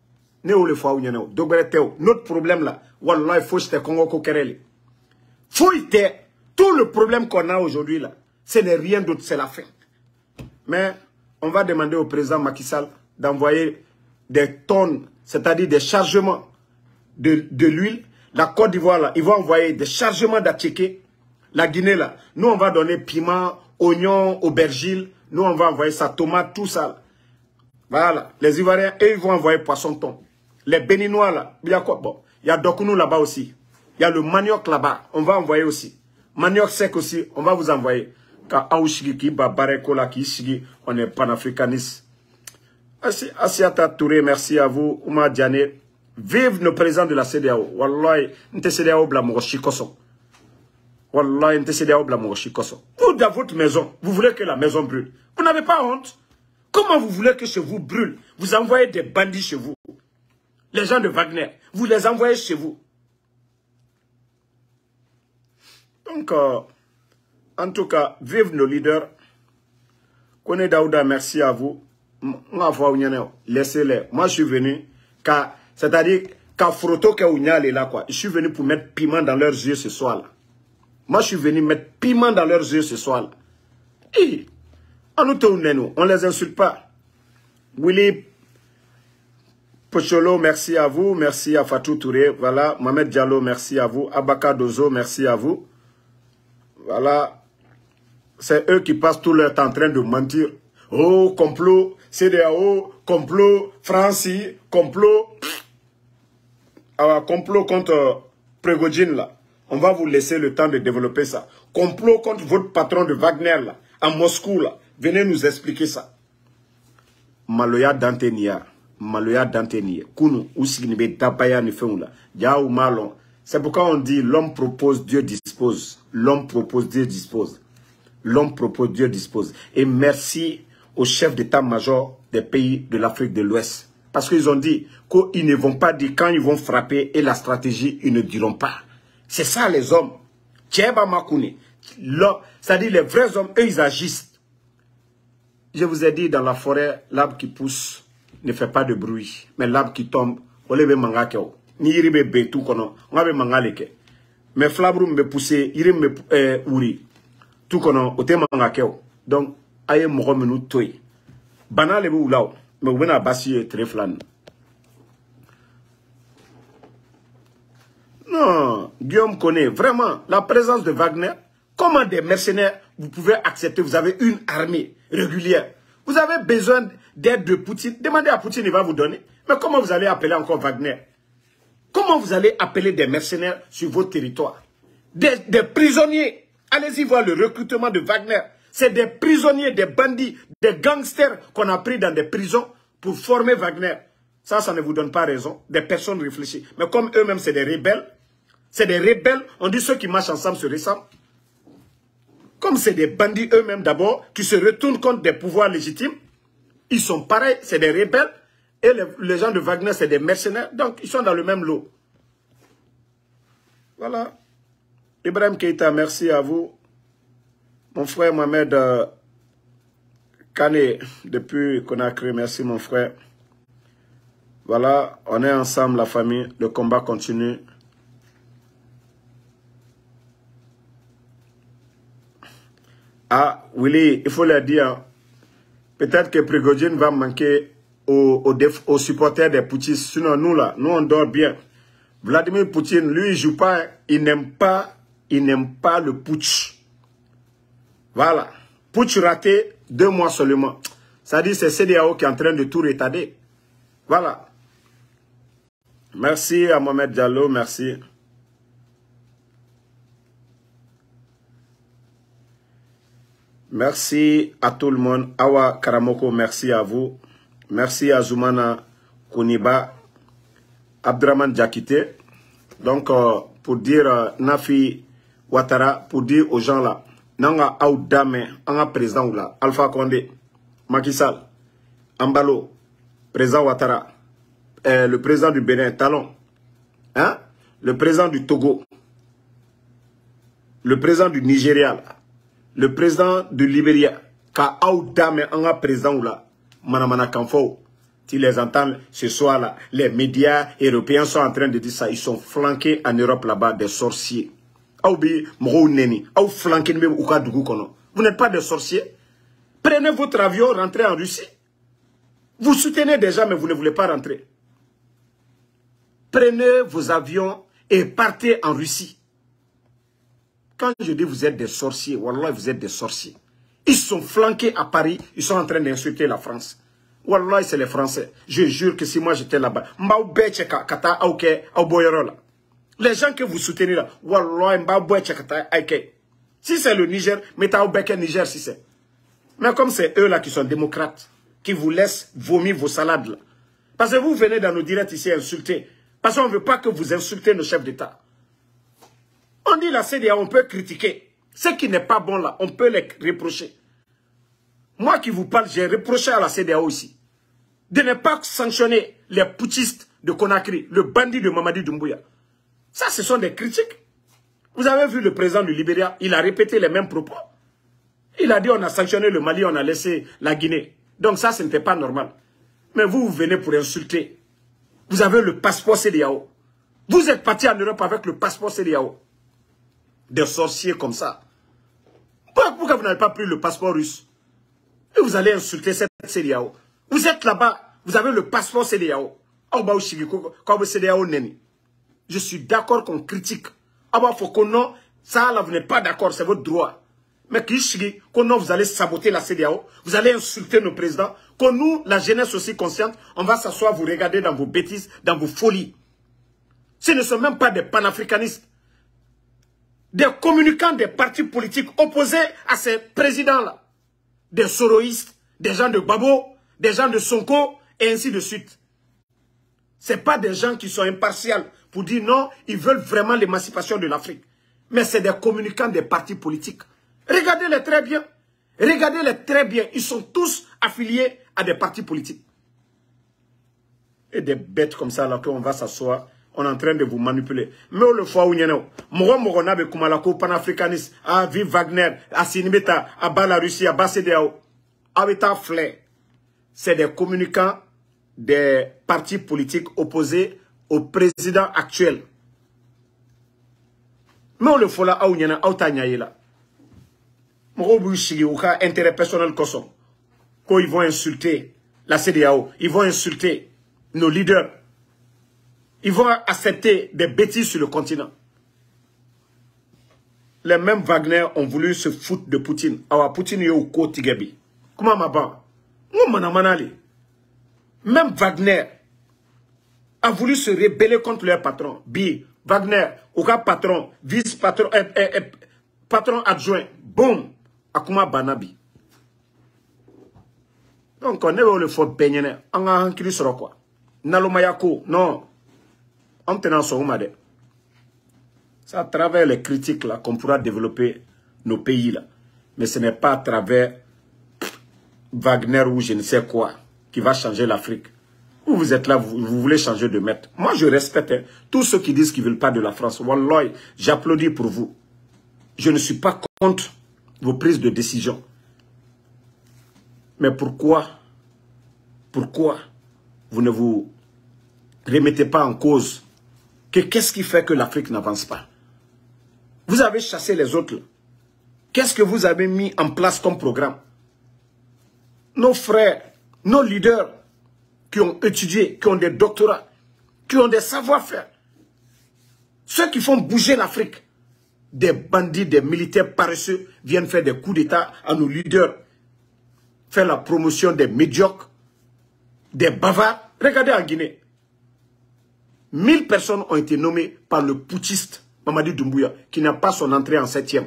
Notre problème là, wallah, il faut que Congo kokerele. Foïté, tout le problème qu'on a aujourd'hui là, ce n'est rien d'autre, c'est la fin. Mais on va demander au président Macky Sall d'envoyer des tonnes, c'est-à-dire des chargements de l'huile. La Côte d'Ivoire là, ils vont envoyer des chargements d'Atchéké. La Guinée là, nous on va donner piment, oignons, aubergines. Nous on va envoyer ça, tomate, tout ça. Là. Voilà, les Ivoiriens, eux, ils vont envoyer poisson thon. Les Béninois, là, il y a quoi? Bon, il y a Dokounou là-bas aussi. Il y a le manioc là-bas, on va envoyer aussi. Manioc sec aussi, on va vous envoyer. Car Aouchigi, qui Babareko là, qui Shigi, on est panafricaniste. Asiata Touré, merci à vous. Ouma Diane, vive nos présidents de la CEDEAO. Wallahi, n'te CEDEAO blamorochi koso. Wallahi, n'te CEDEAO blamorochi koso. Vous, dans votre maison, vous voulez que la maison brûle. Vous n'avez pas honte? Comment vous voulez que chez vous brûle? Vous envoyez des bandits chez vous. Les gens de Wagner, vous les envoyez chez vous. Donc, en tout cas, vive nos leaders. Kone Daouda, merci à vous. Laissez-les. Moi, je suis venu, c'est-à-dire, quand Froto est là, quoi. Je suis venu pour mettre piment dans leurs yeux ce soir-là. Moi, je suis venu mettre piment dans leurs yeux ce soir-là. Et, on ne les insulte pas. Willy Pocholo, merci à vous. Merci à Fatou Touré. Voilà. Mohamed Diallo, merci à vous. Abaka Dozo, merci à vous. Voilà. C'est eux qui passent tout leur temps en train de mentir. Oh, complot, CEDEAO, complot, Francie, complot. Alors, complot contre Prégojine, là. On va vous laisser le temps de développer ça. Complot contre votre patron de Wagner, là, à Moscou, là. Venez nous expliquer ça. Maloya Dantenia. Maloya Dantenia. Kunu, Usignibe, Dabaya, Nifeoula. Yaou Malon. C'est pourquoi on dit l'homme propose, Dieu dispose. L'homme propose, Dieu dispose. L'homme propose, Dieu dispose. Et merci aux chefs d'état-major des pays de l'Afrique de l'Ouest. Parce qu'ils ont dit qu'ils ne vont pas dire quand ils vont frapper et la stratégie, ils ne diront pas. C'est ça les hommes. Tcheba Makouni. c'est-à-dire les vrais hommes, eux, ils agissent. Je vous ai dit, dans la forêt, l'arbre qui pousse ne fait pas de bruit. Mais l'arbre qui tombe, on le manga keo. Ni iri be betu kono, on be manga leke. Mais flabru me pousser, iri me ouri. Tout kono, ote manga keo. Donc, aye moko menu toy. Bana lebe ou lao. Mais vous venez basi très flan. Non, Guillaume connaît vraiment la présence de Wagner. Comment des mercenaires vous pouvez accepter? Vous avez une armée régulière. Vous avez besoin d'aide de Poutine. Demandez à Poutine, il va vous donner. Mais comment vous allez appeler encore Wagner? Comment vous allez appeler des mercenaires sur votre territoire? Des prisonniers. Allez-y voir le recrutement de Wagner. C'est des prisonniers, des bandits, des gangsters qu'on a pris dans des prisons pour former Wagner. Ça ne vous donne pas raison. Des personnes réfléchies. Mais comme eux-mêmes, c'est des rebelles. C'est des rebelles. On dit ceux qui marchent ensemble se ressemblent. Comme c'est des bandits eux-mêmes d'abord, qui se retournent contre des pouvoirs légitimes. Ils sont pareils, c'est des rebelles. Et les gens de Wagner, c'est des mercenaires. Donc, ils sont dans le même lot. Voilà. Ibrahim Keïta, merci à vous. Mon frère Mohamed Kane, depuis Conakry, merci mon frère. Voilà, on est ensemble, la famille. Le combat continue. Ah, Willy, il faut le dire. Peut-être que Prigogine va manquer aux supporters des Poutistes. Sinon, nous là, nous on dort bien. Vladimir Poutine, lui, il joue pas, il n'aime pas le putsch. Voilà. Putsch raté, 2 mois seulement. Ça dit, c'est CEDEAO qui est en train de tout retarder. Voilà. Merci à Mohamed Diallo, merci. Merci à tout le monde. Awa Karamoko, merci à vous. Merci à Zoumana Kouniba, Abdraman Diakité. Donc, pour dire Nafi Ouattara, pour dire aux gens là, Nanga Aoudame, Anga président ou là, Alpha Condé, Macky Sall, Ambalo, président Ouattara, le président du Bénin, Talon, hein? Le président du Togo, le président du Nigeria, le président du Libéria, Ka Aoudame, Anga président ou là, Manamana Kanfo. Tu les entends ce soir là, les médias européens sont en train de dire ça. Ils sont flanqués en Europe là-bas des sorciers. Vous n'êtes pas des sorciers. Prenez votre avion, rentrez en Russie. Vous soutenez déjà, mais vous ne voulez pas rentrer. Prenez vos avions et partez en Russie. Quand je dis vous êtes des sorciers, wallah, vous êtes des sorciers. Ils sont flanqués à Paris, ils sont en train d'insulter la France. Wallah, c'est les Français. Je jure que si moi j'étais là-bas, les gens que vous soutenez là, wallah, si c'est le Niger, mettez au Niger si c'est. Mais comme c'est eux là qui sont démocrates, qui vous laissent vomir vos salades là. Parce que vous venez dans nos directs ici insulter. Parce qu'on ne veut pas que vous insultez nos chefs d'État. On dit la CEDEAO, on peut critiquer. Ce qui n'est pas bon là, on peut les reprocher. Moi qui vous parle, j'ai reproché à la CEDEAO ici de ne pas sanctionner les putschistes de Conakry, le bandit de Mamadi Doumbouya. Ça, ce sont des critiques. Vous avez vu le président du Libéria, il a répété les mêmes propos. Il a dit on a sanctionné le Mali, on a laissé la Guinée. Donc ça, ce n'était pas normal. Mais vous, vous venez pour insulter. Vous avez le passeport CEDEAO. Vous êtes parti en Europe avec le passeport CEDEAO. Des sorciers comme ça. Pourquoi vous n'avez pas pris le passeport russe? Et vous allez insulter cette CEDEAO. Vous êtes là-bas, vous avez le passeport CEDEAO. Je suis d'accord qu'on critique. Ça là, vous n'êtes pas d'accord, c'est votre droit. Mais vous allez saboter la CEDEAO, vous allez insulter nos présidents. Que nous, la jeunesse aussi consciente, on va s'asseoir, vous regarder dans vos bêtises, dans vos folies. Ce ne sont même pas des panafricanistes. Des communicants des partis politiques opposés à ces présidents-là. Des soroïstes, des gens de Babo, des gens de Sonko, et ainsi de suite. Ce pas des gens qui sont impartials pour dire non, ils veulent vraiment l'émancipation de l'Afrique. Mais c'est des communicants des partis politiques. Regardez-les très bien. Regardez-les très bien. Ils sont tous affiliés à des partis politiques. Et des bêtes comme ça, là, qu'on va s'asseoir, on est en train de vous manipuler. Mais le fois où il y a Mogo Nabe Kumalako, panafricaniste, à Vive Wagner, à Sinibeta, à bas la Russie, à bas CDAO, à Beta Flay. C'est des communicants des partis politiques opposés au président actuel. Mais on le faut là, où il y a là. Mogo Chigi, ou intérêt personnel Kosom. Quand ils vont insulter la CDAO, ils vont insulter nos leaders. Ils vont accepter des bêtises sur le continent. Les mêmes Wagner ont voulu se foutre de Poutine. Alors Poutine est au côté Tigabi. Comment m'a ban? Même Wagner a voulu se rebeller contre leur patron. Bi, Wagner, aucun patron, vice-patron, patron adjoint. Boum. Akuma Banabi. Donc on est où le faut baigner. On a un cri sur quoi? Nalomayako, non. On tenant son humade. C'est à travers les critiques là qu'on pourra développer nos pays là. Mais ce n'est pas à travers Wagner ou je ne sais quoi qui va changer l'Afrique. Vous êtes là, vous voulez changer de maître. Moi je respecte tous ceux qui disent qu'ils ne veulent pas de la France. Wallah, j'applaudis pour vous. Je ne suis pas contre vos prises de décision. Mais pourquoi vous ne vous remettez pas en cause? Qu'est-ce qui fait que l'Afrique n'avance pas? Vous avez chassé les autres. Qu'est-ce que vous avez mis en place comme programme? Nos frères, nos leaders qui ont étudié, qui ont des doctorats, qui ont des savoir-faire, ceux qui font bouger l'Afrique, des bandits, des militaires paresseux viennent faire des coups d'État à nos leaders, faire la promotion des médiocres, des bavards. Regardez en Guinée. 1000 personnes ont été nommées par le putschiste Mamadi Doumbouya, qui n'a pas son entrée en 7e.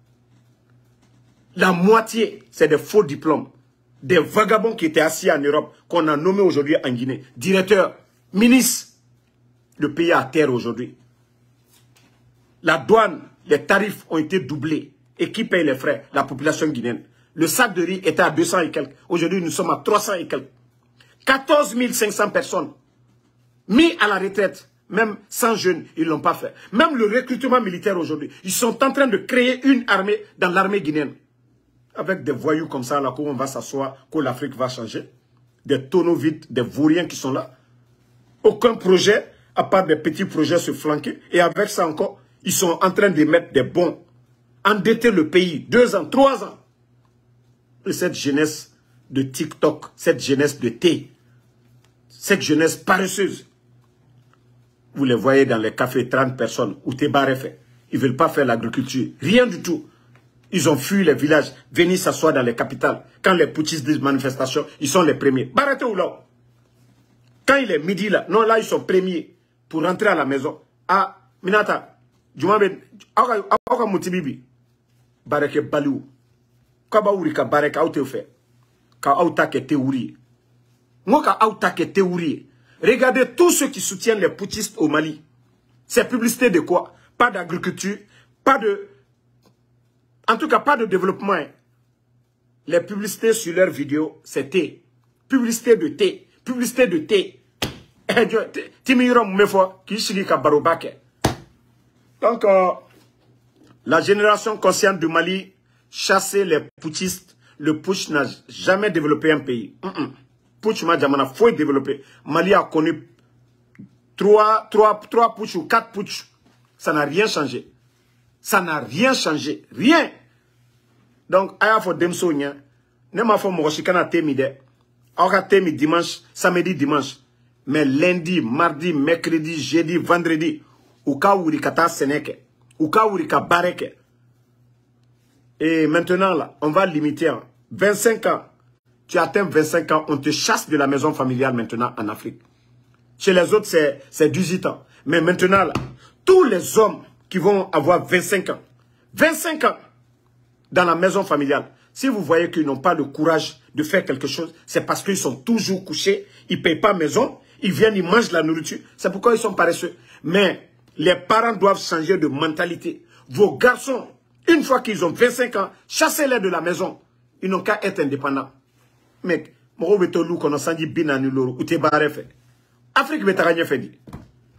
La moitié, c'est des faux diplômes. Des vagabonds qui étaient assis en Europe, qu'on a nommés aujourd'hui en Guinée. Directeur, ministre. Le pays est à terre aujourd'hui. La douane, les tarifs ont été doublés. Et qui paye les frais? La population guinéenne. Le sac de riz était à 200 et quelques. Aujourd'hui, nous sommes à 300 et quelques. 14 500 personnes mis à la retraite. Même 100 jeunes, ils ne l'ont pas fait. Même le recrutement militaire aujourd'hui, ils sont en train de créer une armée dans l'armée guinéenne. Avec des voyous comme ça, là, où on va s'asseoir, que l'Afrique va changer. Des tonneaux vides, des vauriens qui sont là. Aucun projet, à part des petits projets se flanquer. Et avec ça encore, ils sont en train de mettre des bons. Endetter le pays, 2 ans, 3 ans. Et cette jeunesse de TikTok, cette jeunesse de thé, cette jeunesse paresseuse, vous les voyez dans les cafés, 30 personnes, ou Tébaré fait. Ils ne veulent pas faire l'agriculture, rien du tout. Ils ont fui les villages, venir s'asseoir dans les capitales. Quand les putschistes disent manifestation, ils sont les premiers. Barrete ou là? Quand il est midi là, non là ils sont premiers pour rentrer à la maison. Ah, Minata, Jumabe, Aka Moutibibi, Bareke Baliou, Kabaouri ka Bareke Aute fait, Ka Auta ke Teouri. Moi ka Auta ke Teouri. Regardez tous ceux qui soutiennent les putschistes au Mali. C'est publicité de quoi? Pas d'agriculture, pas de... En tout cas, pas de développement. Les publicités sur leurs vidéos, c'est thé. Publicité de thé. Publicité de thé. Donc, la génération consciente du Mali chassait les putschistes. Le putsch n'a jamais développé un pays. Putsch Madjamana, faut développer. Mali a connu 3 putsch ou 4 putsch. Ça n'a rien changé. Ça n'a rien changé. Rien. Donc, aya fo demso nya. Ne ma fo mokoshikana temide. Aoka temi dimanche, samedi, dimanche. Mais lundi, mardi, mercredi, jeudi, vendredi. Uka wuri kata seneke. Uka wuri ka bareke. Et maintenant, là, on va limiter en 25 ans. Tu atteins 25 ans, on te chasse de la maison familiale maintenant en Afrique. Chez les autres, c'est 18 ans. Mais maintenant, là, tous les hommes qui vont avoir 25 ans. 25 ans dans la maison familiale. Si vous voyez qu'ils n'ont pas le courage de faire quelque chose, c'est parce qu'ils sont toujours couchés, ils ne payent pas maison, ils viennent, ils mangent la nourriture. C'est pourquoi ils sont paresseux. Mais les parents doivent changer de mentalité. Vos garçons, une fois qu'ils ont 25 ans, chassez-les de la maison. Ils n'ont qu'à être indépendants. Mec, Afrique,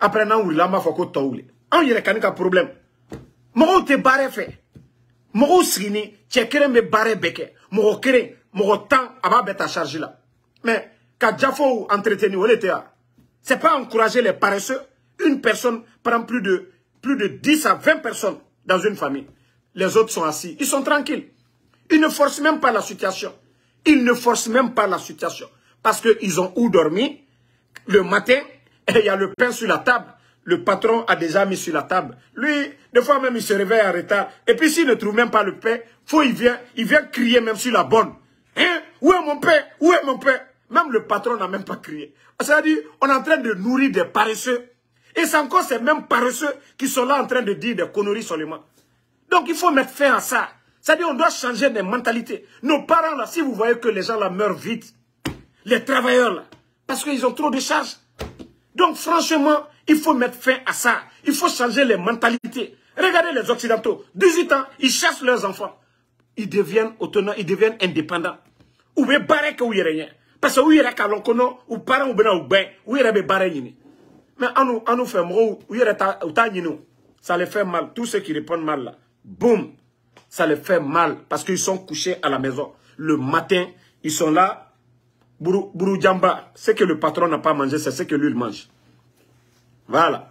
Après, on a ma foko taoule. On y a un problème. Moro te barre fait. Moro srini, tchekere me barre beke. Moro kere, moro temps, aba beta charge là. Mais, quand Jafo entretenu, on était là. C'est pas encourager les paresseux. Une personne prend plus de 10 à 20 personnes dans une famille. Les autres sont assis. Ils sont tranquilles. Ils ne forcent même pas la situation. Ils ne forcent même pas la situation. Parce qu'ils ont où dormir. Le matin, il y a le pain sur la table. Le patron a déjà mis sur la table. Lui, des fois même, il se réveille en retard. Et puis s'il ne trouve même pas le pain, il vient crier même sur la borne. Hein? Où est mon pain? Où est mon pain? Même le patron n'a même pas crié. C'est-à-dire, on est en train de nourrir des paresseux. Et c'est encore ces mêmes paresseux qui sont là en train de dire des conneries seulement. Donc il faut mettre fin à ça. C'est-à-dire, on doit changer des mentalités. Nos parents là, si vous voyez que les gens là meurent vite, les travailleurs là, parce qu'ils ont trop de charges. Donc franchement, il faut mettre fin à ça. Il faut changer les mentalités. Regardez les Occidentaux. 18 ans, ils chassent leurs enfants. Ils deviennent autonomes, ils deviennent indépendants. Ou bien barrer que ou rien. Parce que ou yera ka lonkono ou parents ou bena ou ben ou yera be barrer yini. Mais on nous fait mro ou yera ta nyino. Ça les fait mal. Tous ceux qui répondent mal là. Boum. Ça les fait mal parce qu'ils sont couchés à la maison. Le matin, ils sont là. Bourou Djamba, ce que le patron n'a pas mangé, c'est ce que lui il mange. Voilà.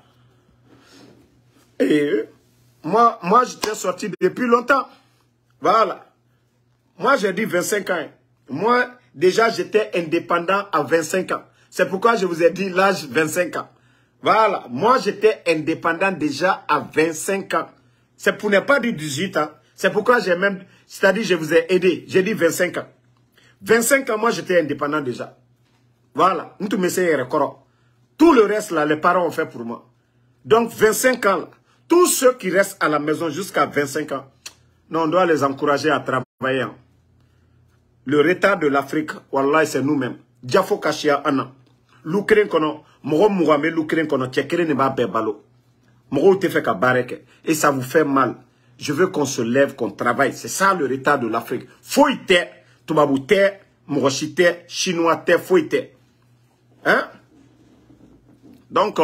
Et moi j'étais sorti depuis longtemps. Voilà. Moi, j'ai dit 25 ans. Moi, déjà, j'étais indépendant à 25 ans. C'est pourquoi je vous ai dit l'âge 25 ans. Voilà. Moi, j'étais indépendant déjà à 25 ans. C'est pour ne pas dire 18 ans. C'est pourquoi j'ai même... C'est-à-dire, je vous ai aidé. J'ai dit 25 ans. 25 ans, moi, j'étais indépendant déjà. Voilà. Tout le reste, là, les parents ont fait pour moi. Donc, 25 ans, là, tous ceux qui restent à la maison jusqu'à 25 ans, non, on doit les encourager à travailler. Le retard de l'Afrique, wallah, c'est nous-mêmes. Diafo Kashia Anna. L'Ukraine kono, Moro Mouramé, l'Ukraine kono, Tchekere ne ba bebalo. Moro te fait ka bareke. Et ça vous fait mal. Je veux qu'on se lève, qu'on travaille. C'est ça le retard de l'Afrique. Foïte, Toubaboute, Morochite, Chinois, Foïte. Hein? Donc,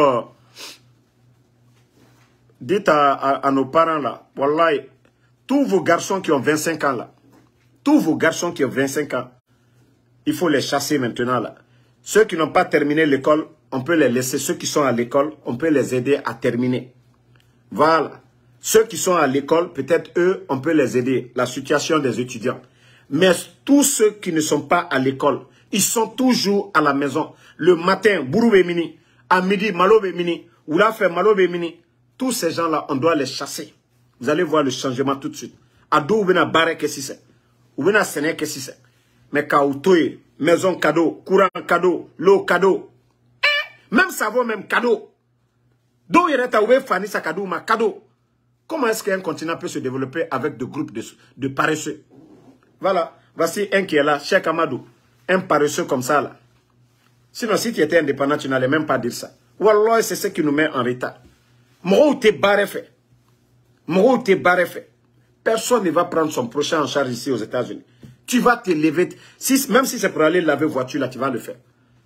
dites à nos parents là, wallah, tous vos garçons qui ont 25 ans là, tous vos garçons qui ont 25 ans, il faut les chasser maintenant là. Ceux qui n'ont pas terminé l'école, on peut les laisser. Ceux qui sont à l'école, on peut les aider à terminer. Voilà. Ceux qui sont à l'école, peut-être eux, on peut les aider. La situation des étudiants. Mais tous ceux qui ne sont pas à l'école, ils sont toujours à la maison. Le matin, Bourou Bemini. À midi, Malo Bemini. Ou là, fait Malo Bemini. Tous ces gens-là, on doit les chasser. Vous allez voir le changement tout de suite. Ado, ou bien à barre, qu'est-ce que c'est? Ou bien à Séné, qu'est-ce que c'est? Mais Kaoutoye, maison cadeau, courant cadeau, l'eau cadeau. Même savon, même cadeau. D'où il est à Fanny sa cadeau, ma cadeau. Comment est-ce qu'un continent peut se développer avec des groupes de paresseux? Voilà. Voici un qui est là, Cheikh Amadou. Un paresseux comme ça, là. Sinon, si tu étais indépendant, tu n'allais même pas dire ça. Wallah, c'est ce qui nous met en retard. Moro te barre fait. Moro te barre fait. Personne ne va prendre son prochain en charge ici aux États-Unis. Tu vas te lever. Même si c'est pour aller laver voiture, là, tu vas le faire.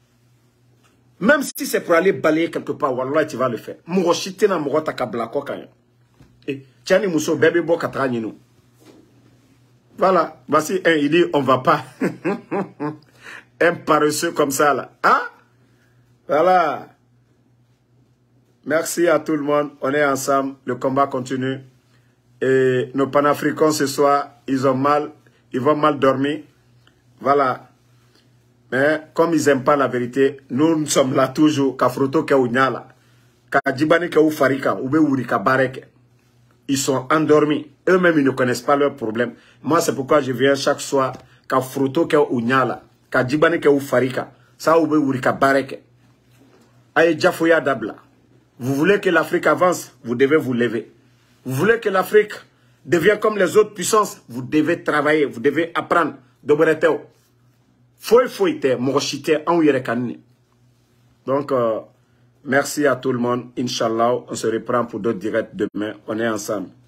Même si c'est pour aller balayer quelque part, wallah, tu vas le faire. Moro chite na moro takablako kanyo. Et tiani muso bébé bo katrani nous. Voilà. Voici un, il dit, on va pas. Un paresseux comme ça, là. Hein? Voilà. Merci à tout le monde. On est ensemble. Le combat continue. Et nos panafricains ce soir, ils vont mal dormir. Voilà. Mais comme ils n'aiment pas la vérité, nous sommes là toujours. Kafroto ke unyala. Ka djibani ke ou farika. Ou be urika bareke. Ils sont endormis. Eux-mêmes, ils ne connaissent pas leurs problèmes. Moi, c'est pourquoi je viens chaque soir. Kafroto ke unyala. Ka djibani ke ou farika. Ça ou be urika bareke. Aye Jafoya Dabla. Vous voulez que l'Afrique avance, vous devez vous lever. Vous voulez que l'Afrique devienne comme les autres puissances, vous devez travailler, vous devez apprendre. Donc, merci à tout le monde. Inch'Allah, on se reprend pour d'autres directs demain. On est ensemble.